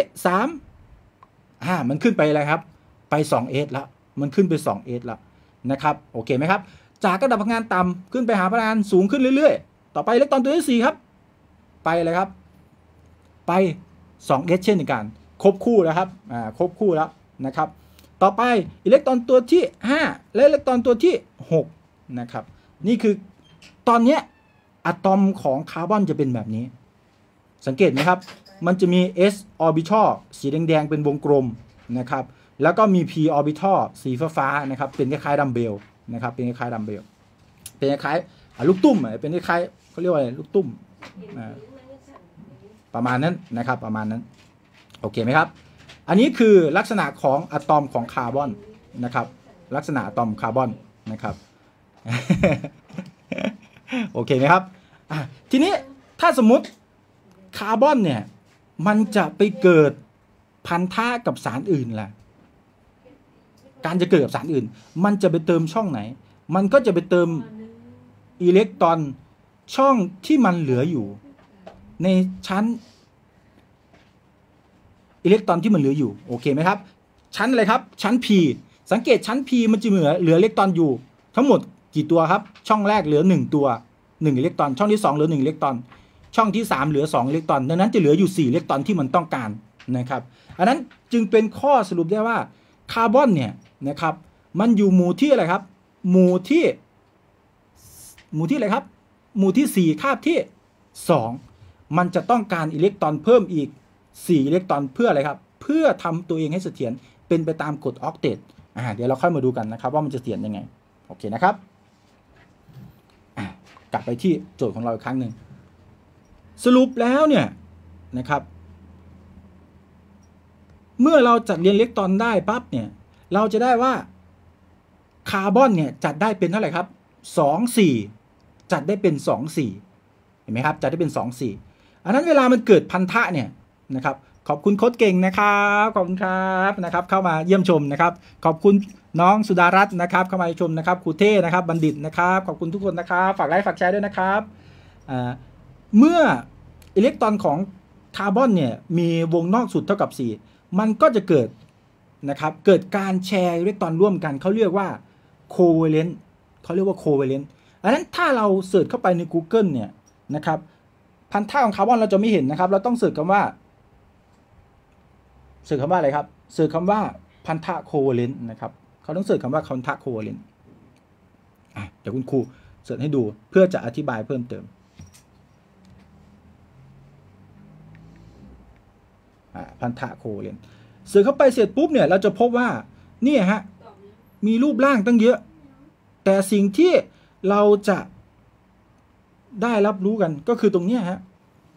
3มันขึ้นไปอะไรครับไป 2s แล้วมันขึ้นไป 2s แล้วนะครับโอเคไหมครับจากระดับพลังงานต่ำขึ้นไปหาพลังงานสูงขึ้นเรื่อยๆต่อไปอิเล็กตรอนตัวที่4ครับไปอะไรครับไป 2s เช่นกันครบคู่แล้วครับครบคู่แล้วนะครับต่อไปอิเล็กตรอนตัวที่5และอิเล็กตรอนตัวที่6นะครับนี่คือตอนนี้อะตอมของคาร์บอนจะเป็นแบบนี้สังเกตไหมครับมันจะมี s orbital สีแดงๆเป็นวงกลมนะครับแล้วก็มี p orbital สีฟ้าๆนะครับเป็นคล้ายๆดัมเบลนะครับเป็นคล้ายๆดัมเบลเป็นคล้ายๆลูกตุ้มเป็นคล้ายๆเขาเรียกว่าอะไรลูกตุ้มประมาณนั้นนะครับประมาณนั้นโอเคไหมครับอันนี้คือลักษณะของอะตอมของคาร์บอนนะครับลักษณะอะตอมคาร์บอนนะครับ โอเคไหมครับทีนี้ถ้าสมมุติคาร์บอนเนี่ยมันจะไปเกิดพันธะกับสารอื่นล่ะการจะเกิดกับสารอื่นมันจะไปเติมช่องไหนมันก็จะไปเติมอิเล็กตรอนช่องที่มันเหลืออยู่ในชั้นอิเล็กตรอนที่มันเหลืออยู่โอเคไหมครับชั้นอะไรครับชั้น p สังเกตชั้น p มันจะเหลืออิเล็กตรอนอยู่ทั้งหมดกี่ตัวครับช่องแรกเหลือ1ตัว1อิเล็กตรอนช่องที่2เหลือ1อิเล็กตรอนช่องที่3เหลือ2อิเล็กตรอนดังนั้นจะเหลืออยู่4อิเล็กตรอนที่มันต้องการนะครับอันนั้นจึงเป็นข้อสรุปได้ว่าคาร์บอนเนี่ยนะครับมันอยู่หมู่ที่อะไรครับหมู่ที่อะไรครับหมู่ที่4คาบที่2มันจะต้องการอิเล็กตรอนเพิ่มอีก4อิเล็กตรอนเพื่ออะไรครับเพื่อทำตัวเองให้เสถียรเป็นไปตามกฎออกเตตเดี๋ยวเราค่อยมาดูกันนะครับว่ามันจะเสถียรยังไงโอเคนะครับกลับไปที่โจทย์ของเราอีกครั้งหนึ่งสรุปแล้วเนี่ยนะครับเมื่อเราจัดเรียงอิเล็กตรอนได้ปั๊บเนี่ยเราจะได้ว่าคาร์บอนเนี่ยจัดได้เป็นเท่าไหร่ครับ2 4จัดได้เป็น2 4เห็นไหมครับจัดได้เป็น2 4อันนั้นเวลามันเกิดพันธะเนี่ยนะครับขอบคุณโค้ชเก่งนะครับขอบคุณครับนะครับเข้ามาเยี่ยมชมนะครับขอบคุณน้องสุดารัตน์นะครับเข้ามาชมนะครับครูเท่นะครับบัณฑิตนะครับขอบคุณทุกคนนะครับฝากไลค์ฝากแชร์ด้วยนะครับเมื่ออิเล็กตรอนของคาร์บอนเนี่ยมีวงนอกสุดเท่ากับ4มันก็จะเกิดนะครับเกิดการแชร์อิเล็กตรอนร่วมกันเขาเรียกว่าโคเวเลนต์อันนั้นถ้าเราเสิร์ชเข้าไปใน Google เนี่ยนะครับพันธะของคาร์บอนเราจะไม่เห็นนะครับเราต้องเสิร์ชคำว่าอะไรครับเสิร์ชคำว่าพันธะโคเวเลนต์นะครับเขาต้องเสิร์ชคำว่าพันธะโคเวเลนต์เดี๋ยวคุณครูเสิร์ชให้ดูเพื่อจะอธิบายเพิ่มเติมพันธะโคเวเลนต์เสือเข้าไปเสร็จปุ๊บเนี่ยเราจะพบว่าเนี่ยฮะมีรูปร่างตั้งเยอะแต่สิ่งที่เราจะได้รับรู้กันก็คือตรงนี้ฮะ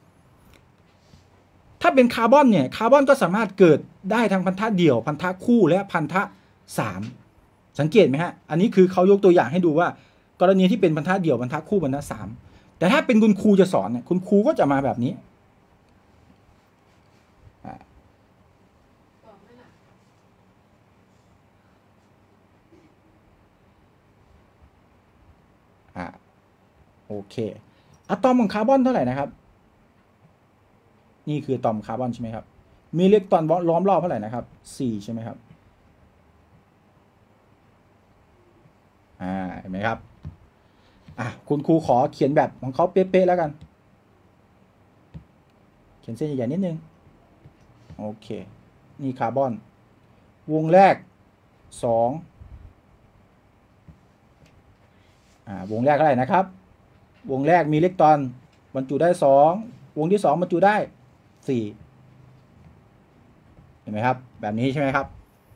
ถ้าเป็นคาร์บอนเนี่ยคาร์บอนก็สามารถเกิดได้ทั้งพันธะเดี่ยวพันธะคู่และพันธะ3สังเกตไหมฮะอันนี้คือเขายกตัวอย่างให้ดูว่ากรณีที่เป็นพันธะเดี่ยวพันธะคู่พันธะ3แต่ถ้าเป็นคุณครูจะสอนเนี่ยคุณครูก็จะมาแบบนี้โอเคอะตอมของคาร์บอนเท่าไหร่นะครับนี่คืออะตอมคาร์บอนใช่ไหมครับมีอิเล็กตรอนล้อมรอบเท่าไหร่นะครับ4ใช่ไหมครับเห็นไหมครับคุณครูขอเขียนแบบของเขาเป๊ะๆแล้วกันเขียนเส้นใหญ่ๆนิดนึงโอเคนี่คาร์บอนวงแรก2วงแรกเท่าไหร่นะครับวงแรกมีอิเล็กตรอนบรรจุได้2วงที่2บรรจุได้4เห็นไหมครับแบบนี้ใช่ไหมครับ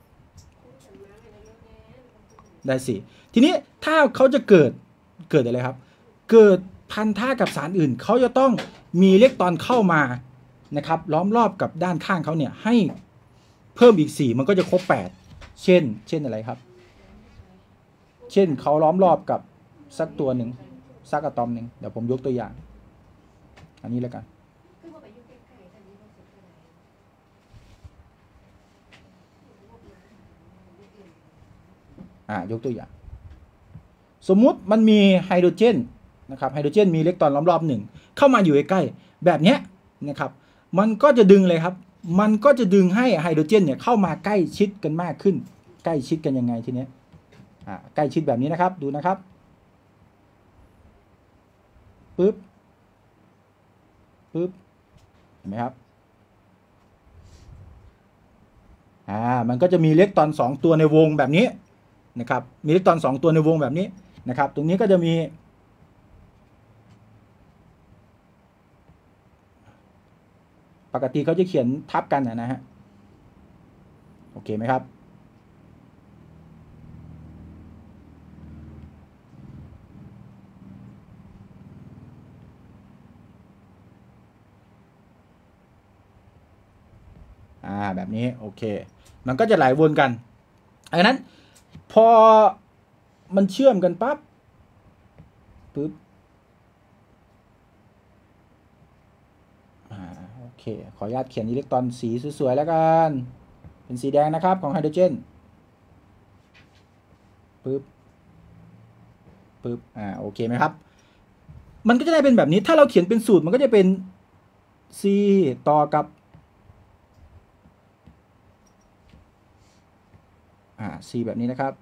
ได้4ทีนี้ถ้าเขาจะเกิดอะไรครับเกิดพันธะกับสารอื่นเขาจะต้องมีอิเล็กตรอนเข้ามานะครับล้อมรอบกับด้านข้างเขาเนี่ยให้เพิ่มอีก4มันก็จะครบ8เช่นอะไรครับเช่นเขาล้อมรอบกับสักตัวหนึ่งสักอะตอมหนึ่งเดี๋ยวผมยกตัวอย่างอันนี้แล้วกันยกตัวอย่างสมมุติมันมีไฮโดรเจนนะครับไฮโดรเจนมีอิเล็กตรอนล้อมรอบ1เข้ามาอยู่ใกล้ๆแบบนี้นะครับมันก็จะดึงเลยครับมันก็จะดึงให้ไฮโดรเจนเนี่ยเข้ามาใกล้ชิดกันมากขึ้นใกล้ชิดกันยังไงทีนี้ใกล้ชิดแบบนี้นะครับดูนะครับปึ๊บเห็นไหมครับมันก็จะมีอิเล็กตรอน2ตัวในวงแบบนี้นะครับมีอิเล็กตรอน2ตัวในวงแบบนี้นะครับตรงนี้ก็จะมีปกติเขาจะเขียนทับกันนะฮะโอเคไหมครับแบบนี้โอเคมันก็จะไหลวนกันดังนั้นพอมันเชื่อมกันปั๊บปึ๊บโอเคขออนุญาตเขียนอิเล็กตรอนสีสวยๆแล้วกันเป็นสีแดงนะครับของไฮโดรเจนปึ๊บโอเคไหมครับมันก็จะได้เป็นแบบนี้ถ้าเราเขียนเป็นสูตรมันก็จะเป็น C ต่อกับC แบบนี้นะครับ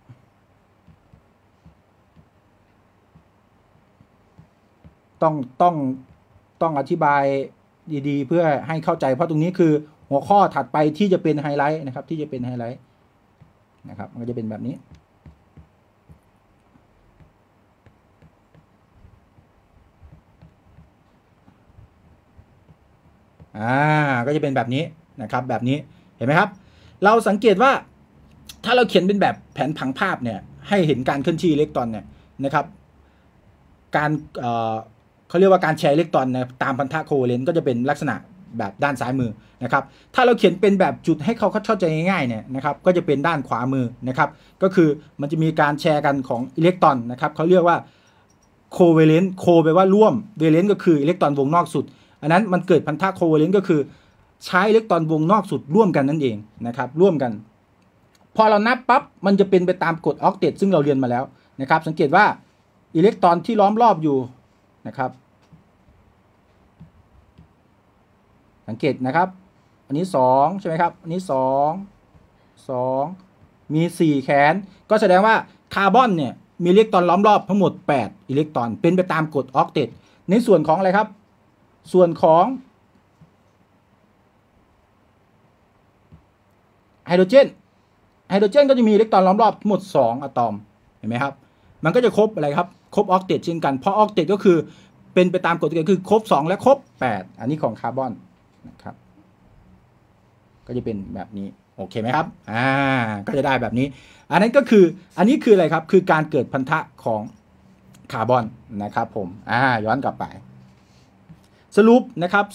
ต้องอธิบายดีๆเพื่อให้เข้าใจเพราะตรงนี้คือหัวข้อถัดไปที่จะเป็นไฮไลท์นะครับที่จะเป็นไฮไลท์นะครับมันก็จะเป็นแบบนี้ก็จะเป็นแบบนี้นะครับแบบนี้เห็นไหมครับเราสังเกตว่าถ้าเราเขียนเป็นแบบแผนผังภาพเนี่ยให้เห็นการเคลื่อนที่อิเล็กตรอนเนี่ยนะครับการเขาเรียกว่าการแชร์อิเล็กตรอนนะตามพันธะโคเวเลนต์ก็จะเป็นลักษณะแบบด้านซ้ายมือนะครับถ้าเราเขียนเป็นแบบจุดให้เขาเข้าใจง่ายๆเนี่ยนะครับก็จะเป็นด้านขวามือนะครับก็คือมันจะมีการแชร์กันของอิเล็กตรอนนะครับเขาเรียกว่าโคเวเลนต์โคแปลว่าร่วมเวเลนต์ก็คืออิเล็กตรอนวงนอกสุดอันนั้นมันเกิดพันธะโคเวเลนต์ก็คือใช้อิเล็กตรอนวงนอกสุดร่วมกันนั่นเองนะครับร่วมกันพอเรานับปั๊บมันจะเป็นไปตามกฎออกเตตซึ่งเราเรียนมาแล้วนะครับสังเกตว่าอิเล็กตรอนที่ล้อมรอบอยู่นะครับสังเกตนะครับอันนี้2ใช่ไหมครับอันนี้2มี4แขนก็แสดงว่าคาร์บอนเนี่ยมีอิเล็กตรอนล้อมรอบทั้งหมด8อิเล็กตรอนเป็นไปตามกฎออกเตตในส่วนของอะไรครับส่วนของไฮโดรเจนก็จะมีอิเล็กตรอนล้อมรอบทั้งหมด2อะตอมเห็นไหมครับมันก็จะครบอะไรครับครบออกเตตเช่นกันเพราะออกเตตก็คือเป็นไปตามกฎคือครบ2และครบ8อันนี้ของคาร์บอนนะครับก็จะเป็นแบบนี้โอเคไหมครับก็จะได้แบบนี้อันนี้คืออะไรครับคือการเกิดพันธะของคาร์บอนนะครับผมย้อนกลับไปสรุปนะครับ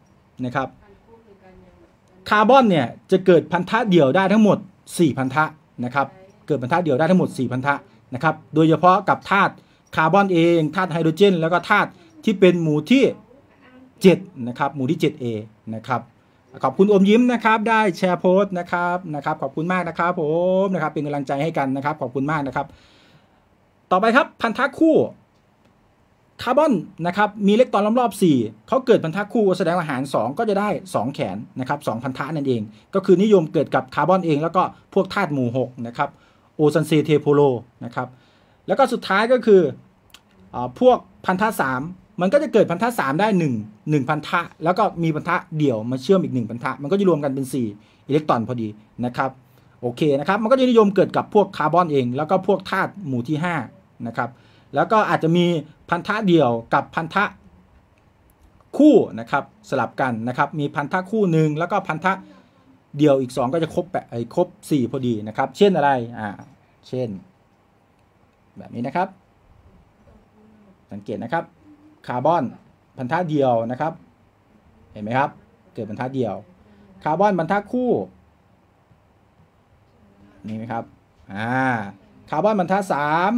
คาร์บอนเนี่ยจะเกิดพันธะเดี่ยวได้ทั้งหมด4พันธะนะครับเกิดพันธะเดี่ยวได้ทั้งหมด4พันธะนะครับโดยเฉพาะกับธาตุคาร์บอนเองธาตุไฮโดรเจนแล้วก็ธาตุที่เป็นหมู่ที่7นะครับหมู่ที่ 7A นะครับขอบคุณอมยิ้มนะครับได้แชร์โพสต์นะครับขอบคุณมากนะครับผมนะครับเป็นกำลังใจให้กันนะครับขอบคุณมากนะครับต่อไปครับพันธะคู่คาร์บอนนะครับมีอิเล็กตรอนล้อมรอบ4เขาเกิดพันธะคู่แสดงว่าหาร2ก็จะได้2แขนนะครับ2พันธะนั่นเองก็คือนิยมเกิดกับคาร์บอนเองแล้วก็พวกธาตุหมู่6นะครับโอซันเซเทโพโลนะครับแล้วก็สุดท้ายก็คือพวกพันธะ3มันก็จะเกิดพันธะ3ได้1พันธะแล้วก็มีพันธะเดี่ยวมาเชื่อมอีก1พันธะมันก็จะรวมกันเป็น4อิเล็กตรอนพอดีนะครับโอเคนะครับมันก็จะนิยมเกิดกับพวกคาร์บอนเองแล้วก็พวกธาตุหมู่ที่5นะครับแล้วก็อาจจะมีพันธะเดี่ยวกับพันธะคู่นะครับสลับกันนะครับมีพันธะคู่หนึ่งแล้วก็พันธะเดี่ยวอีก2ก็จะครบ4พอดีนะครับเช่นอะไรเช่นแบบนี้นะครับสังเกตนะครับคาร์บอนพันธะเดี่ยวนะครับเห็นไหมครับเกิดพันธะเดี่ยวคาร์บอนพันธะคู่นี่ไหมครับคาร์บอนพันธะ3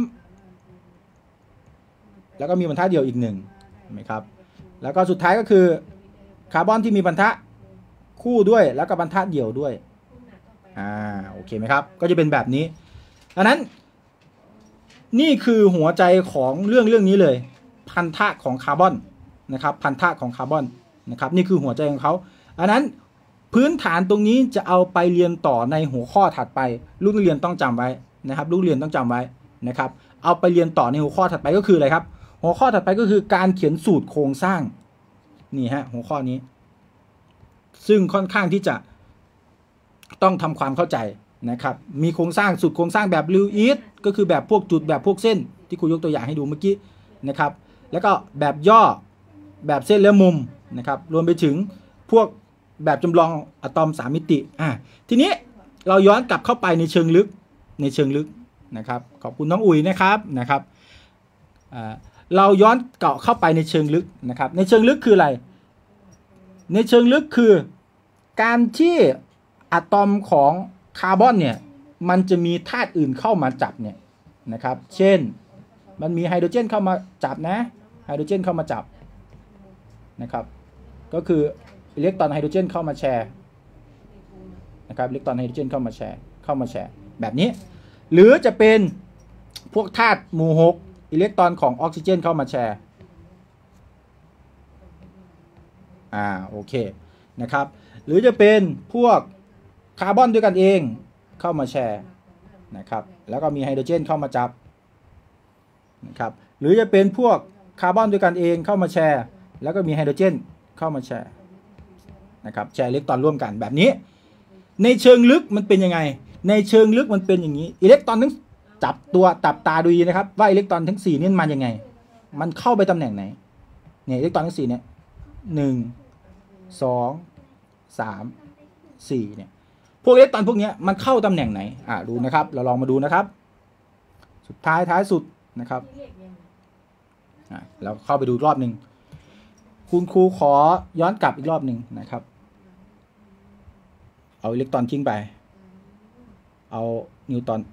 แล้วก็มีพันธะเดี่ยวอีก1เห็นไหมครับแล้วก็สุดท้ายก็คือคาร์บอนที่มีพันธะคู่ด้วยแล้วก็พันธะเดี่ยวด้วยโอเคไหมครับก็จะเป็นแบบนี้ดังนั้นนี่คือหัวใจของเรื่องนี้เลยพันธะของคาร์บอนนะครับพันธะของคาร์บอนนะครับนี่คือหัวใจของเขาอันนั้นพื้นฐานตรงนี้จะเอาไปเรียนต่อในหัวข้อถัดไปลูกนักเรียนต้องจำไว้นะครับลูกเรียนต้องจำไว้นะครับเอาไปเรียนต่อในหัวข้อถัดไปก็คืออะไรครับหัวข้อถัดไปก็คือการเขียนสูตรโครงสร้างนี่ฮะหัวข้อนี้ซึ่งค่อนข้างที่จะต้องทำความเข้าใจนะครับมีโครงสร้างสูตรโครงสร้างแบบลิวอิสก็คือแบบพวกจุดแบบพวกเส้นที่ครูยกตัวอย่างให้ดูเมื่อกี้นะครับแล้วก็แบบย่อแบบเส้นและมุมนะครับรวมไปถึงพวกแบบจำลองอะตอม3มิติทีนี้เราย้อนกลับเข้าไปในเชิงลึกนะครับขอบคุณน้องอุ๋ยนะครับเราย้อนเกาะเข้าไปในเชิงลึกนะครับในเชิงลึกคืออะไรในเชิงลึกคือการที่อะตอมของคาร์บอนเนี่ยมันจะมีธาตุอื่นเข้ามาจับเนี่ยนะครับเช่นมันมีไฮโดรเจนเข้ามาจับนะไฮโดรเจนเข้ามาจับนะครับก็คืออิเล็กตรอนไฮโดรเจนเข้ามาแชร์นะครับอิเล็กตรอนไฮโดรเจนเข้ามาแชร์แบบนี้หรือจะเป็นพวกธาตุหมู่6อิเล็กตรอนของออกซิเจนเข้ามาแชร์โอเคนะครับหรือจะเป็นพวกคาร์บอนด้วยกันเองเข้ามาแชร์นะครับแล้วก็มีไฮโดรเจนเข้ามาจับนะครับหรือจะเป็นพวกคาร์บอนด้วยกันเองเข้ามาแชร์แล้วก็มีไฮโดรเจนเข้ามาแชร์นะครับแชร์อิเล็กตรอนร่วมกันแบบนี้ในเชิงลึกมันเป็นยังไงในเชิงลึกมันเป็นอย่างนี้อิเล็กตรอนทั้งจับตาดูนะครับว่าอิเล็กตรอนทั้ง4นี่มันยังไงมันเข้าไปตำแหน่งไหนเนี่ยอิเล็กตรอนทั้ง4เนี่ย1 2 3 4เนี่ยพวกอิเล็กตรอนพวกนี้มันเข้าตำแหน่งไหนดูนะครับเราลองมาดูนะครับสุดท้ายสุดนะครับเราเข้าไปดูรอบหนึ่งคุณครูขอย้อนกลับอีกรอบหนึ่งนะครับเอาอิเล็กตรอนทิ้งไปเอานิวตรอน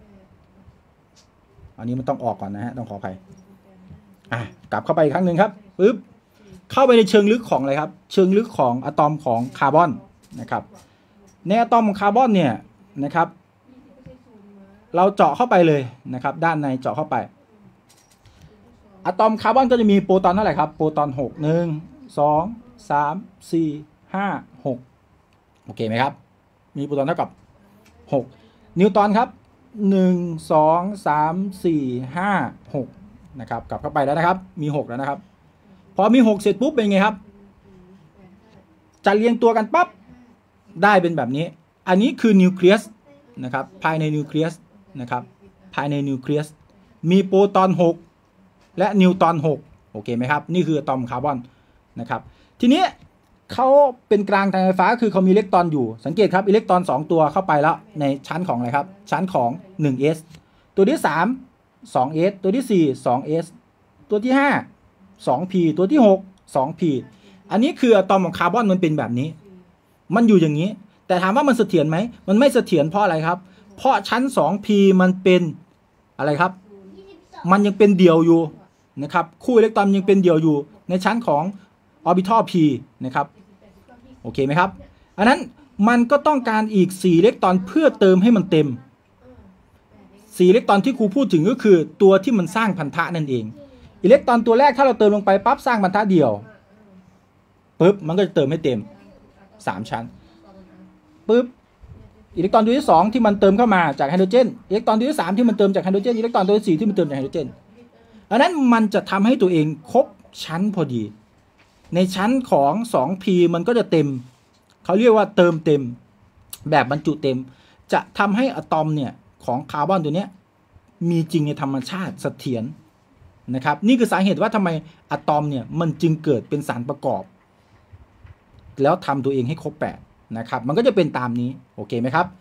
อันนี้มันต้องออกก่อนนะฮะต้องขออภัยกลับเข้าไปอีกครั้งหนึ่งครับปึ๊บเข้าไปในเชิงลึกของอะไรครับเชิงลึกของอะตอมของคาร์บอนนะครับในอะตอมของคาร์บอนเนี่ยนะครับเราเจาะเข้าไปเลยนะครับด้านในเจาะเข้าไปอะตอมคาร์บอนก็จะมีโปรตอนเท่าไหร่ครับโปรตอน6 1 2 3 4 5 6โอเคไหมครับมีโปรตอนเท่ากับ6นิวตรอนครับ1 2 3 4 5 6นะครับกลับเข้าไปแล้วนะครับมี6แล้วนะครับพอมี6เสร็จปุ๊บเป็นไงครับจะเรียงตัวกันปั๊บได้เป็นแบบนี้อันนี้คือนิวเคลียสนะครับภายในนิวเคลียสนะครับภายในนิวเคลียสมีโปรตอน6และนิวตรอน6โอเคไหมครับนี่คืออะตอมคาร์บอนนะครับทีนี้เขาเป็นกลางทางไฟฟ้าคือเขามีอิเล็กตรอนอยู่สังเกตครับอิเล็กตรอน2ตัวเข้าไปแล้วในชั้นของอะไรครับชั้นของ 1s ตัวที่3 2s ตัวที่4 2s ตัวที่5 2p ตัวที่6 2p อันนี้คืออะตอมของคาร์บอนมันเป็นแบบนี้มันอยู่อย่างนี้แต่ถามว่ามันเสถียรไหมมันไม่เสถียรเพราะอะไรครับเพราะชั้น 2p มันเป็นอะไรครับมันยังเป็นเดี่ยวอยู่นะครับคู่อิเล็กตรอนยังเป็นเดี่ยวอยู่ในชั้นของออร์บิทัล p นะครับโอเคไหมครับอันนั้นมันก็ต้องการอีก4อิเล็กตรอนเพื่อเติมให้มันเต็ม4อิเล็กตรอนที่ครูพูดถึงก็คือตัวที่มันสร้างพันธะนั่นเองอิเล็กตรอนตัวแรกถ้าเราเติมลงไปปั๊บสร้างพันธะเดี่ยวปึ๊บมันก็จะเติมให้เต็ม3ชั้นปึ๊บอิเล็กตรอนตัวที่2ที่มันเติมเข้ามาจากไฮโดรเจนอิเล็กตรอนตัวที่3ที่มันเติมจากไฮโดรเจนอิเล็กตรอนตัวที่4ที่มันเติมจากไฮโดรเจนอันนั้นมันจะทำให้ตัวเองครบชั้นพอดีในชั้นของ 2p มันก็จะเต็มเขาเรียกว่าเติมเต็มแบบบรรจุเต็มจะทำให้อะตอมเนี่ยของคาร์บอนตัวนี้มีจริงในธรรมชาติเสถียรนะครับนี่คือสาเหตุว่าทำไมอะตอมเนี่ยมันจึงเกิดเป็นสารประกอบแล้วทำตัวเองให้ครบ8นะครับมันก็จะเป็นตามนี้โอเคไหมครับ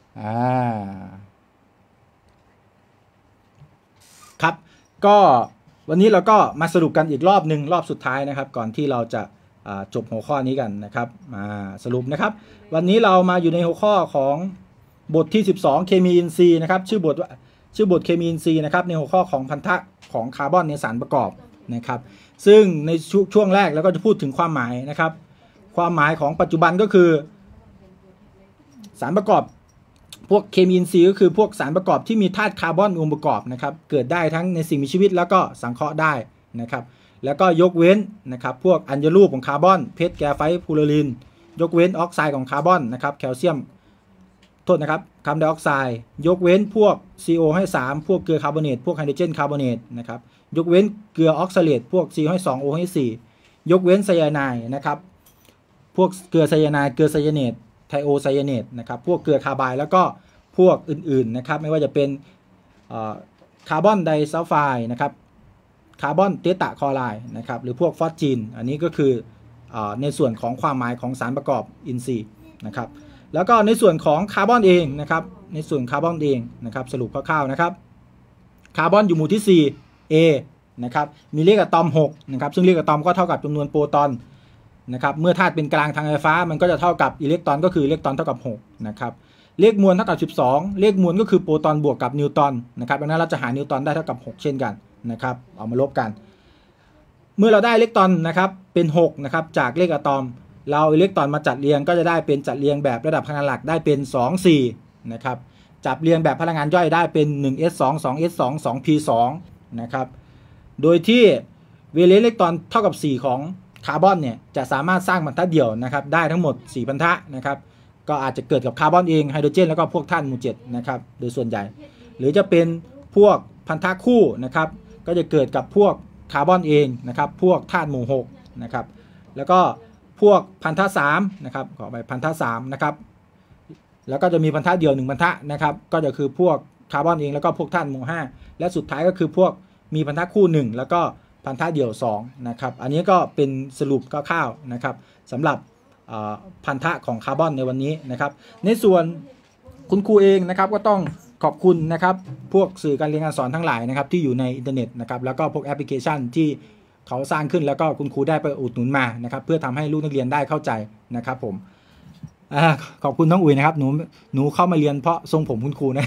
ครับก็วันนี้เราก็มาสรุปกันอีกรอบหนึ่งรอบสุดท้ายนะครับก่อนที่เราจะจบหัวข้อนี้กันนะครับมาสรุปนะครับวันนี้เรามาอยู่ในหัวข้อของบทที่12เคมีอินทรีย์นะครับชื่อบทเคมีอินทรีย์นะครับในหัวข้อของพันธะของคาร์บอนในสารประกอบนะครับซึ่งในช่วงแรกแล้วก็จะพูดถึงความหมายนะครับความหมายของปัจจุบันก็คือสารประกอบพวกเคมีอินทรีย์ก็คือพวกสารประกอบที่มีธาตุคาร์บอนองค์ประกอบนะครับเกิดได้ทั้งในสิ่งมีชีวิตแล้วก็สังเคราะห์ได้นะครับแล้วก็ยกเว้นนะครับพวกอัญรูปของคาร์บอนเพชรแกรไฟต์พูโรลินยกเว้นออกไซด์ของคาร์บอนนะครับแคลเซียมโทษนะครับคาร์บอนไดออกไซด์ยกเว้นพวก CO ให้3พวกเกลือคาร์บอเนตพวกไฮโดรเจนคาร์บอเนตนะครับยกเว้นเกลือออกซาเลตพวก CO ให้2 O ให้4ยกเว้นไซยาไนด์นะครับพวกเกลือไซยาไนด์เกลือไซยาเนตไทโอไซยาเนตนะครับพวกเกลือคาร์บายแล้วก็พวกอื่นๆนะครับไม่ว่าจะเป็นคาร์บอนไดซัลไฟด์นะครับคาร์บอนเตตาคลอไรด์นะครับหรือพวกฟอสจีนอันนี้ก็คือในส่วนของความหมายของสารประกอบอินทรีย์นะครับแล้วก็ในส่วนของคาร์บอนเองนะครับในส่วนคาร์บอนเองนะครับสรุปคร่าวๆนะครับคาร์บอนอยู่หมู่ที่4 A นะครับมีเลขอะตอม6นะครับซึ่งเลขอะตอมก็เท่ากับจำนวนโปรตอนนะครับเมื่อธาตุเป็นกลางทางไฟฟ้ามันก็จะเท่ากับอิเล็กตรอนก็คืออิเล็กตรอนเท่ากับ6นะครับเลขมวลเท่ากับ12เลขมวลก็คือโปรตอนบวกกับนิวตรอนนะครับดังนั้นเราจะหานิวตรอนได้เท่ากับ6เช่นกันนะครับเอามาลบกันเมื่อเราได้อิเล็กตรอนนะครับเป็น6นะครับจากเลขอะตอมเราอิเล็กตรอนมาจัดเรียงก็จะได้เป็นจัดเรียงแบบระดับพลังงานหลักได้เป็น2 4นะครับจับเรียงแบบพลังงานย่อยได้เป็น 1s2 2s2 2p2 นะครับโดยที่เวเลนต์อิเล็กตรอนเท่ากับ4ของคาร์บอนเนี่ยจะสามารถสร้างพันธะเดี่ยวนะครับได้ทั้งหมด4พันธะนะครับก็อาจจะเกิดกับคาร์บอนเองไฮโดรเจนแล้วก็พวกธาตุหมู่7นะครับโดยส่วนใหญ่หรือจะเป็นพวกพันธะคู่นะครับก็จะเกิดกับพวกคาร์บอนเองนะครับพวกธาตุหมู่6นะครับแล้วก็พวกพันธะ3นะครับขอไปพันธะ3นะครับแล้วก็จะมีพันธะเดี่ยว1พันธะนะครับก็จะคือพวกคาร์บอนเองแล้วก็พวกธาตุหมู่5และสุดท้ายก็คือพวกมีพันธะคู่1แล้วก็พันธะเดี่ยว2นะครับอันนี้ก็เป็นสรุปคร่าวๆนะครับสำหรับพันธะของคาร์บอนในวันนี้นะครับในส่วนคุณครูเองนะครับก็ต้องขอบคุณนะครับพวกสื่อการเรียนการสอนทั้งหลายนะครับที่อยู่ในอินเทอร์เน็ตนะครับแล้วก็พวกแอปพลิเคชันที่เขาสร้างขึ้นแล้วก็คุณครูได้ไปอุดหนุนมานะครับเพื่อทำให้ลูกนักเรียนได้เข้าใจนะครับผมขอบคุณน้องอุ๋ยนะครับหนูเข้ามาเรียนเพราะทรงผมคุณครูนะ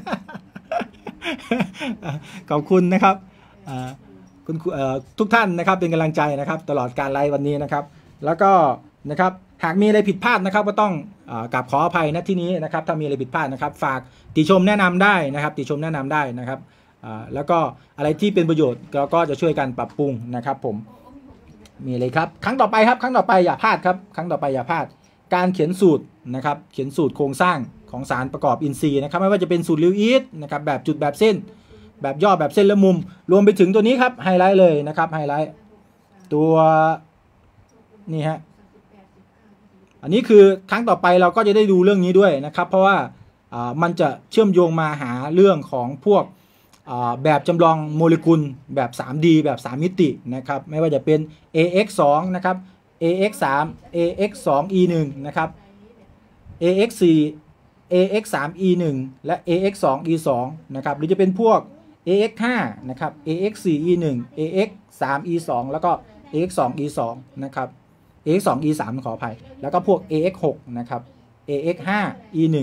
ขอบคุณนะครับคุณครูทุกท่านนะครับเป็นกำลังใจนะครับตลอดการไลฟ์วันนี้นะครับแล้วก็นะครับหากมีอะไรผิดพลาดนะครับก็ต้องกราบขออภัยณที่นี้นะครับถ้ามีอะไรผิดพลาดนะครับฝากติชมแนะนำได้นะครับติชมแนะนำได้นะครับแล้วก็อะไรที่เป็นประโยชน์เราก็จะช่วยกันปรับปรุงนะครับผมมีอะไรครับครั้งต่อไปครับครั้งต่อไปอย่าพลาดครับครั้งต่อไปอย่าพลาดการเขียนสูตรนะครับเขียนสูตรโครงสร้างของสารประกอบอินทรีย์นะครับไม่ว่าจะเป็นสูตรลิวอีสนะครับแบบจุดแบบเส้นแบบย่อแบบเส้นและมุมรวมไปถึงตัวนี้ครับไฮไลท์เลยนะครับไฮไลท์ตัวนี่ฮะอันนี้คือครั้งต่อไปเราก็จะได้ดูเรื่องนี้ด้วยนะครับเพราะว่ามันจะเชื่อมโยงมาหาเรื่องของพวกแบบจำลองโมเลกุลแบบ 3D แบบ3มิตินะครับไม่ว่าจะเป็น AX2 นะครับ AX3 AX2E1 นะครับ AX4 AX3E1 และ AX2E2 นะครับหรือจะเป็นพวก AX5 นะครับ AX4E1 AX3E2 แล้วก็ AX2E2 นะครับ AX2E3 ขออภัยแล้วก็พวก AX6 นะครับ AX5E1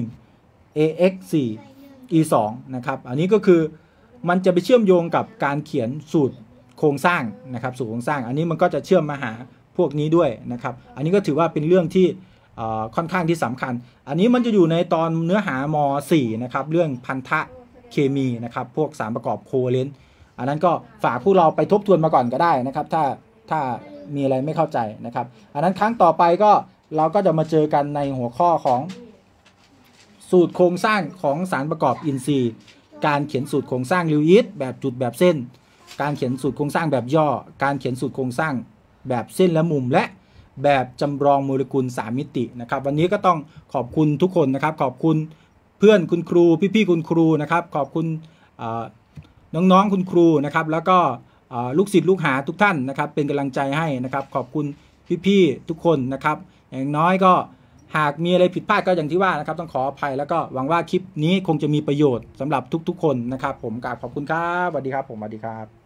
AX4E2 นะครับอันนี้ก็คือมันจะไปเชื่อมโยงกับการเขียนสูตรโครงสร้างนะครับสูตรโครงสร้างอันนี้มันก็จะเชื่อมมาหาพวกนี้ด้วยนะครับอันนี้ก็ถือว่าเป็นเรื่องที่ค่อนข้างที่สำคัญอันนี้มันจะอยู่ในตอนเนื้อหาม.4 นะครับเรื่องพันธะเคมีนะครับพวกสารประกอบโคเวเลนต์อันนั้นก็ฝากพวกเราไปทบทวนมาก่อนก็ได้นะครับถ้ามีอะไรไม่เข้าใจนะครับอันนั้นครั้งต่อไปก็เราก็จะมาเจอกันในหัวข้อของสูตรโครงสร้างของสารประกอบอินทรีย์การเขียนสูตรโครงสร้างลิวยิสแบบจุดแบบเส้นการเขียนสูตรโครงสร้างแบบย่อการเขียนสูตรโครงสร้างแบบเส้นและมุมและแบบจำลองโมเลกุล3มิตินะครับวันนี้ก็ต้องขอบคุณทุกคนนะครับขอบคุณเพื่อนคุณครูพี่ๆคุณครูนะครับขอบคุณน้องๆคุณครูนะครับแล้วก็ลูกศิษย์ลูกหาทุกท่านนะครับเป็นกำลังใจให้นะครับขอบคุณพี่ๆทุกคนนะครับอย่างน้อยก็หากมีอะไรผิดพลาดก็อย่างที่ว่านะครับต้องขออภัยแล้วก็หวังว่าคลิปนี้คงจะมีประโยชน์สำหรับทุกๆคนนะครับผมกราบขอบคุณครับสวัสดีครับผมสวัสดีครับ